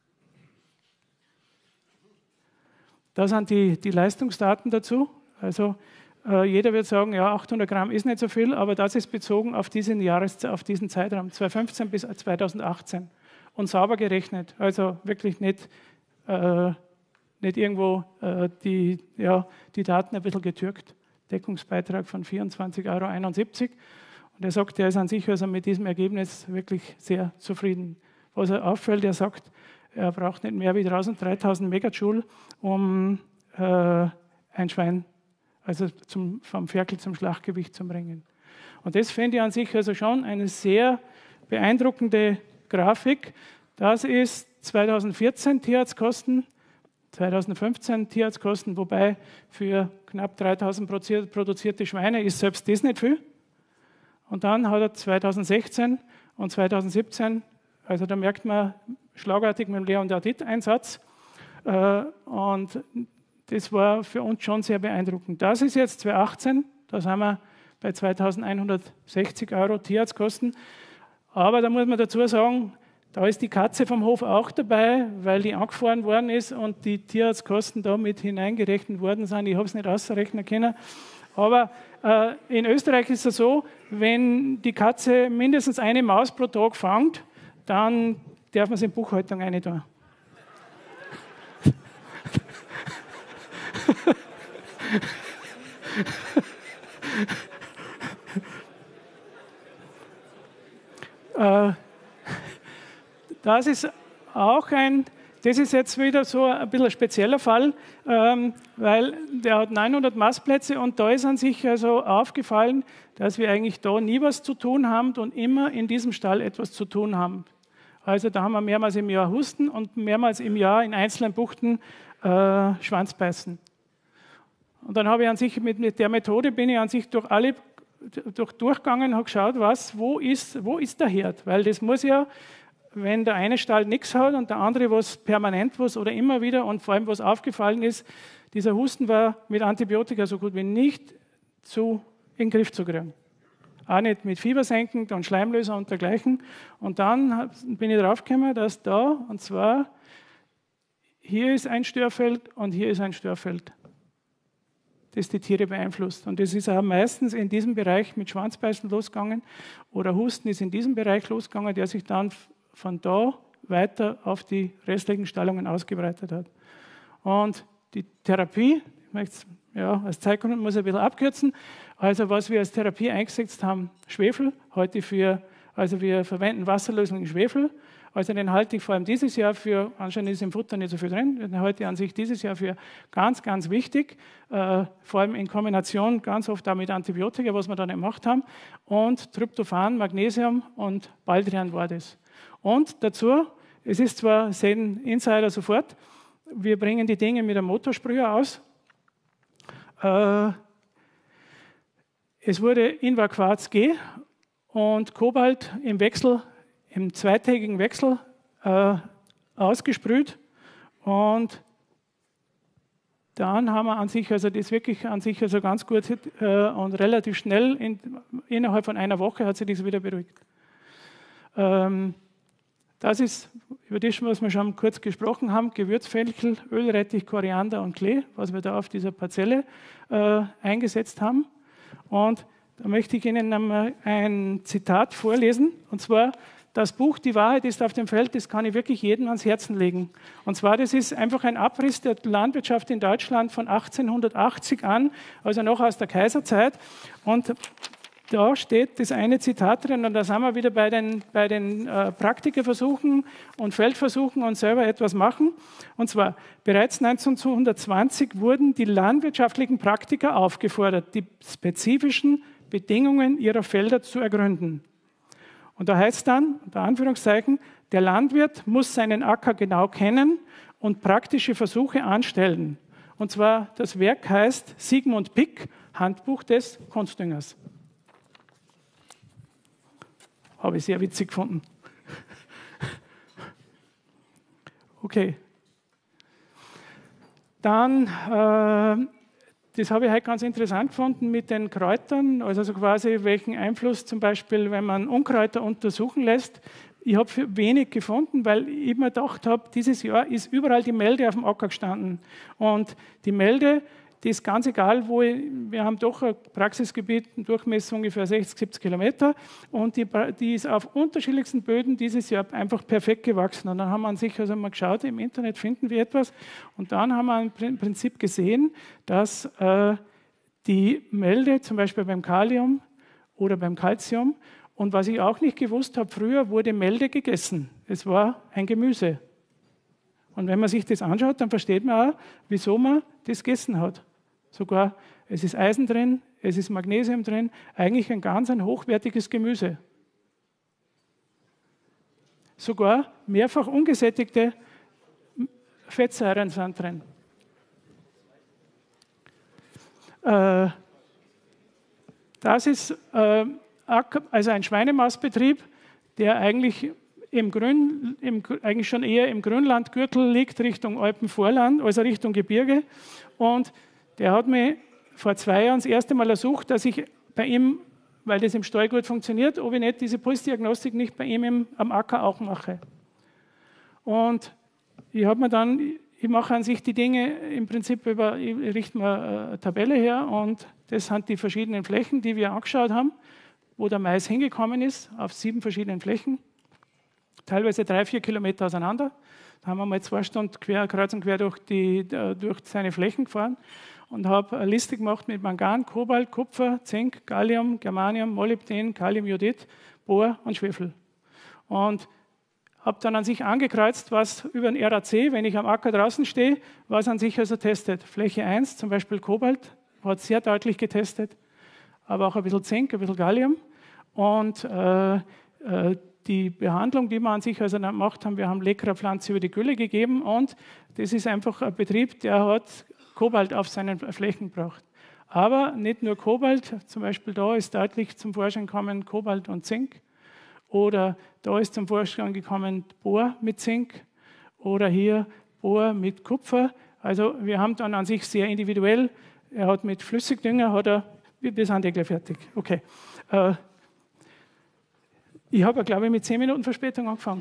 Das sind die, die Leistungsdaten dazu. Also äh, jeder wird sagen, ja, achthundert Gramm ist nicht so viel, aber das ist bezogen auf diesen, Jahres, auf diesen Zeitraum, zweitausendfünfzehn bis zweitausendachtzehn. Und sauber gerechnet, also wirklich nicht, äh, nicht irgendwo äh, die, ja, die Daten ein bisschen getürkt. Deckungsbeitrag von vierundzwanzig Euro einundsiebzig. Und er sagt, er ist an sich also mit diesem Ergebnis wirklich sehr zufrieden. Was er auffällt, er sagt, er braucht nicht mehr wie draußen dreitausend Megajoule, um äh, ein Schwein, also zum, vom Ferkel zum Schlachtgewicht zu bringen. Und das finde ich an sich also schon eine sehr beeindruckende Grafik. Das ist zweitausendvierzehn Tierarztkosten, zweitausendfünfzehn Tierarztkosten, wobei für knapp dreitausend produzierte Schweine ist selbst das nicht viel. Und dann hat er zweitausendsechzehn und zweitausendsiebzehn, also da merkt man schlagartig mit dem Leonhardit-Einsatz. Und das war für uns schon sehr beeindruckend. Das ist jetzt zweitausendachtzehn, da sind wir bei zweitausendeinhundertsechzig Euro Tierarztkosten. Aber da muss man dazu sagen, Da ist die Katze vom Hof auch dabei, weil die angefahren worden ist und die Tierarztkosten da mit hineingerechnet worden sind. Ich habe es nicht ausrechnen können. Aber äh, in Österreich ist es so, wenn die Katze mindestens eine Maus pro Tag fängt, dann darf man es in die Buchhaltung rein tun. äh, Das ist auch ein, das ist jetzt wieder so ein bisschen ein spezieller Fall, ähm, weil der hat neunhundert Mastplätze und da ist an sich also aufgefallen, dass wir eigentlich da nie was zu tun haben und immer in diesem Stall etwas zu tun haben. Also da haben wir mehrmals im Jahr Husten und mehrmals im Jahr in einzelnen Buchten äh, Schwanzbeißen. Und dann habe ich an sich mit, mit der Methode bin ich an sich durch alle durch, durchgegangen, habe geschaut, was, wo ist, wo ist der Herd, weil das muss ja, wenn der eine Stall nichts hat und der andere was permanent was oder immer wieder und vor allem was aufgefallen ist, dieser Husten war mit Antibiotika so gut wie nicht zu, in den Griff zu kriegen. Auch nicht mit Fiebersenkend und Schleimlöser und dergleichen. Und dann bin ich draufgekommen, dass da, und zwar hier ist ein Störfeld und hier ist ein Störfeld, das die Tiere beeinflusst. Und das ist auch meistens in diesem Bereich mit Schwanzbeißen losgegangen oder Husten ist in diesem Bereich losgegangen, der sich dann von da weiter auf die restlichen Stallungen ausgebreitet hat. Und die Therapie, ich möchte, ja, als Zeitgrund muss ich ein bisschen abkürzen, also was wir als Therapie eingesetzt haben, Schwefel, heute für, also wir verwenden wasserlöslichen Schwefel, also den halte ich vor allem dieses Jahr für, anscheinend ist im Futter nicht so viel drin, den halte ich an sich dieses Jahr für ganz, ganz wichtig, äh, vor allem in Kombination ganz oft auch mit Antibiotika, was wir dann gemacht haben, und Tryptophan, Magnesium und Baldrian war das. Und dazu, es ist zwar, sehen Insider sofort, wir bringen die Dinge mit einem Motorsprüher aus. Äh, es wurde Invaquarz G und Kobalt im Wechsel, im zweitägigen Wechsel äh, ausgesprüht. Und dann haben wir an sich, also das wirklich an sich also ganz gut äh, und relativ schnell, in, innerhalb von einer Woche hat sich das wieder beruhigt. Ähm, Das ist über das, was wir schon kurz gesprochen haben, Gewürzfenchel, Ölrettich, Koriander und Klee, was wir da auf dieser Parzelle äh, eingesetzt haben. Und da möchte ich Ihnen einmal ein Zitat vorlesen, und zwar, das Buch Die Wahrheit ist auf dem Feld, das kann ich wirklich jedem ans Herzen legen. Und zwar, das ist einfach ein Abriss der Landwirtschaft in Deutschland von achtzehnhundertachtzig an, also noch aus der Kaiserzeit. Und da steht das eine Zitat drin, und da sind wir wieder bei den, bei den äh, Praktikerversuchen und Feldversuchen und selber etwas machen. Und zwar, bereits neunzehnhundertzwanzig wurden die landwirtschaftlichen Praktiker aufgefordert, die spezifischen Bedingungen ihrer Felder zu ergründen. Und da heißt es dann, unter Anführungszeichen, der Landwirt muss seinen Acker genau kennen und praktische Versuche anstellen. Und zwar, das Werk heißt Sigmund Pick, Handbuch des Kunstdüngers. Habe ich sehr witzig gefunden. Okay. Dann, äh, das habe ich halt ganz interessant gefunden mit den Kräutern, also so quasi welchen Einfluss zum Beispiel, wenn man Unkräuter untersuchen lässt. Ich habe wenig gefunden, weil ich mir gedacht habe, dieses Jahr ist überall die Melde auf dem Acker gestanden. Und die Melde, die ist ganz egal, wo ich, wir haben doch ein Praxisgebiet, eine Durchmessung ungefähr sechzig, siebzig Kilometer, und die, die ist auf unterschiedlichsten Böden dieses Jahr einfach perfekt gewachsen. Und dann haben wir an sich also mal geschaut, im Internet finden wir etwas, und dann haben wir im Prinzip gesehen, dass äh, die Melde, zum Beispiel beim Kalium oder beim Calcium, und was ich auch nicht gewusst habe, früher wurde Melde gegessen. Es war ein Gemüse. Und wenn man sich das anschaut, dann versteht man auch, wieso man das gegessen hat. Sogar, es ist Eisen drin, es ist Magnesium drin, eigentlich ein ganz ein hochwertiges Gemüse. Sogar mehrfach ungesättigte Fettsäuren sind drin. Äh, das ist äh, also ein Schweinemausbetrieb, der eigentlich im Grün, im, eigentlich schon eher im Grünlandgürtel liegt, Richtung Alpenvorland, also Richtung Gebirge. Und der hat mich vor zwei Jahren das erste Mal ersucht, dass ich bei ihm, weil das im Stall gut funktioniert, ob ich nicht diese Pulsdiagnostik nicht bei ihm im, am Acker auch mache. Und ich habe mir dann, ich mache an sich die Dinge im Prinzip über, ich richte mir eine Tabelle her und das sind die verschiedenen Flächen, die wir angeschaut haben, wo der Mais hingekommen ist, auf sieben verschiedenen Flächen, teilweise drei, vier Kilometer auseinander. Da haben wir mal zwei Stunden quer, kreuz und quer durch, die, durch seine Flächen gefahren und habe eine Liste gemacht mit Mangan, Kobalt, Kupfer, Zink, Gallium, Germanium, Molybden, Kaliumjodid, Bohr und Schwefel. Und habe dann an sich angekreuzt, was über ein R A C, wenn ich am Acker draußen stehe, was an sich also testet. Fläche eins, zum Beispiel Kobalt, hat sehr deutlich getestet, aber auch ein bisschen Zink, ein bisschen Gallium. Und äh, äh, die Behandlung, die wir an sich also gemacht haben, wir haben Lecra-Pflanze über die Gülle gegeben und das ist einfach ein Betrieb, der hat Kobalt auf seinen Flächen gebraucht. Aber nicht nur Kobalt, zum Beispiel da ist deutlich zum Vorschein gekommen Kobalt und Zink. Oder da ist zum Vorschein gekommen Bohr mit Zink oder hier Bohr mit Kupfer. Also wir haben dann an sich sehr individuell, er hat mit Flüssigdünger, hat er, wir sind ja gleich fertig, okay. Äh, ich habe ja, glaube ich, mit zehn Minuten Verspätung angefangen.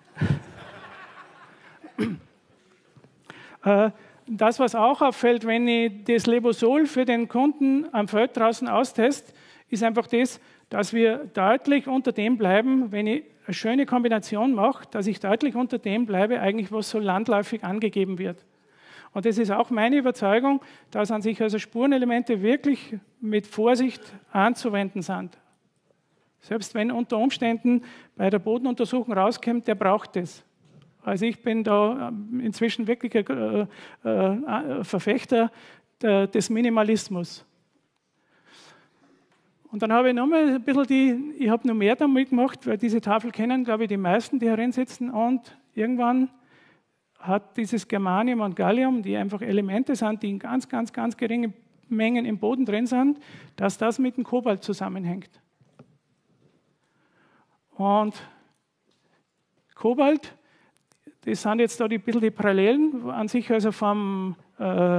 äh, das, was auch auffällt, wenn ich das Lebosol für den Kunden am Feld draußen austeste, ist einfach das, dass wir deutlich unter dem bleiben, wenn ich eine schöne Kombination mache, dass ich deutlich unter dem bleibe, eigentlich was so landläufig angegeben wird. Und das ist auch meine Überzeugung, dass an sich also Spurenelemente wirklich mit Vorsicht anzuwenden sind. Selbst wenn unter Umständen bei der Bodenuntersuchung rauskommt, der braucht das. Also ich bin da inzwischen wirklich ein äh, äh, Verfechter des Minimalismus. Und dann habe ich nochmal ein bisschen die, ich habe noch mehr damit gemacht, weil diese Tafel kennen, glaube ich, die meisten, die herin sitzen. Und irgendwann hat dieses Germanium und Gallium, die einfach Elemente sind, die in ganz, ganz, ganz geringen Mengen im Boden drin sind, dass das mit dem Kobalt zusammenhängt. Und Kobalt, das sind jetzt da die, ein bisschen die Parallelen an sich, also vom äh,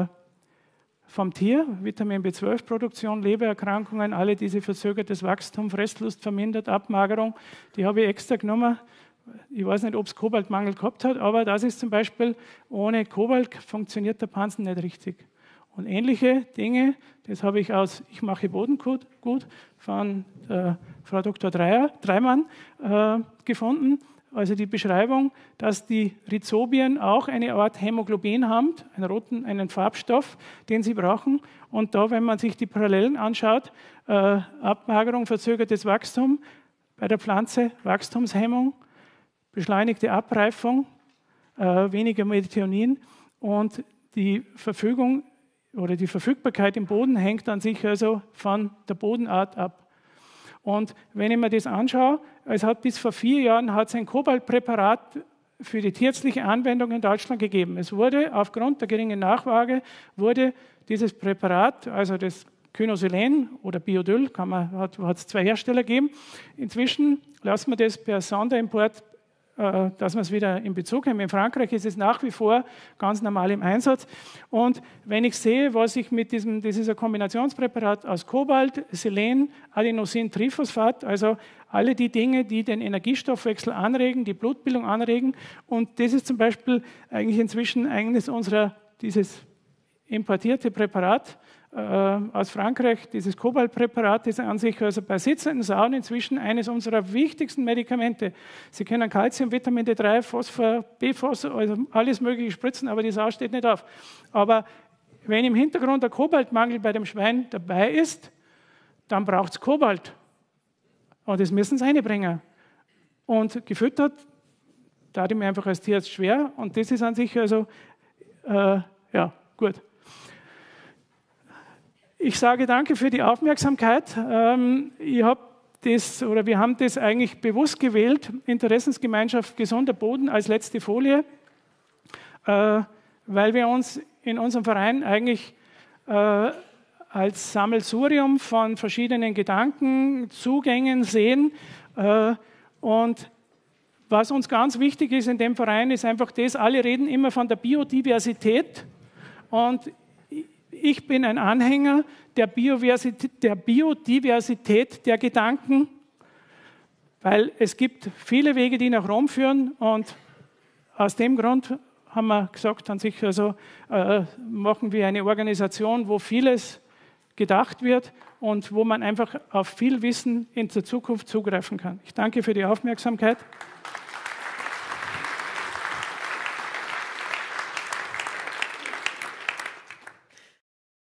vom Tier, Vitamin B zwölf Produktion, Lebererkrankungen, alle diese verzögertes Wachstum, Fresslust vermindert, Abmagerung, die habe ich extra genommen. Ich weiß nicht, ob es Kobaltmangel gehabt hat, aber das ist zum Beispiel, ohne Kobalt funktioniert der Pansen nicht richtig. Und ähnliche Dinge, das habe ich aus Ich mache Boden gut, gut von äh, Frau Doktor Dreier, Dreimann äh, gefunden. Also die Beschreibung, dass die Rhizobien auch eine Art Hämoglobin haben, einen roten, einen Farbstoff, den sie brauchen. Und da, wenn man sich die Parallelen anschaut, äh, Abmagerung, verzögertes Wachstum, bei der Pflanze Wachstumshemmung, beschleunigte Abreifung, äh, weniger Methionin und die Verfügung oder die Verfügbarkeit im Boden hängt an sich also von der Bodenart ab. Und wenn ich mir das anschaue, es hat bis vor vier Jahren hat es ein Kobaltpräparat für die tierärztliche Anwendung in Deutschland gegeben. Es wurde aufgrund der geringen Nachfrage wurde dieses Präparat, also das Kynosylen oder Biodyl, kann man, hat es zwei Hersteller gegeben. Inzwischen lassen wir das per Sonderimport, äh, dass wir es wieder in Bezug haben. In Frankreich ist es nach wie vor ganz normal im Einsatz. Und wenn ich sehe, was ich mit diesem, das ist ein Kombinationspräparat aus Kobalt, Selen, Adenosin, Triphosphat, also alle die Dinge, die den Energiestoffwechsel anregen, die Blutbildung anregen. Und das ist zum Beispiel eigentlich inzwischen eines unserer, dieses importierte Präparat äh, aus Frankreich, dieses Kobaltpräparat, ist an sich also bei sitzenden Sauen inzwischen eines unserer wichtigsten Medikamente. Sie können Calcium, Vitamin D drei, Phosphor, B Phosphor, also alles mögliche spritzen, aber die Sau steht nicht auf. Aber wenn im Hintergrund der Kobaltmangel bei dem Schwein dabei ist, dann braucht es Kobalt. Und das müssen sie reinbringen. Und gefüttert, da hatte ich mir einfach als Tierarzt schwer. Und das ist an sich also, äh, ja, gut. Ich sage danke für die Aufmerksamkeit. Ähm, ich habe das, oder wir haben das eigentlich bewusst gewählt, Interessensgemeinschaft gesunder Boden als letzte Folie, äh, weil wir uns in unserem Verein eigentlich äh, als Sammelsurium von verschiedenen Gedanken, Zugängen sehen. Äh, und was uns ganz wichtig ist in dem Verein, ist einfach das, alle reden immer von der Biodiversität. Und ich bin ein Anhänger der Biodiversität, der Biodiversität der Gedanken, weil es gibt viele Wege, die nach Rom führen und aus dem Grund haben wir gesagt, an sich also äh, machen wir eine Organisation, wo vieles gedacht wird und wo man einfach auf viel Wissen in der Zukunft zugreifen kann. Ich danke für die Aufmerksamkeit.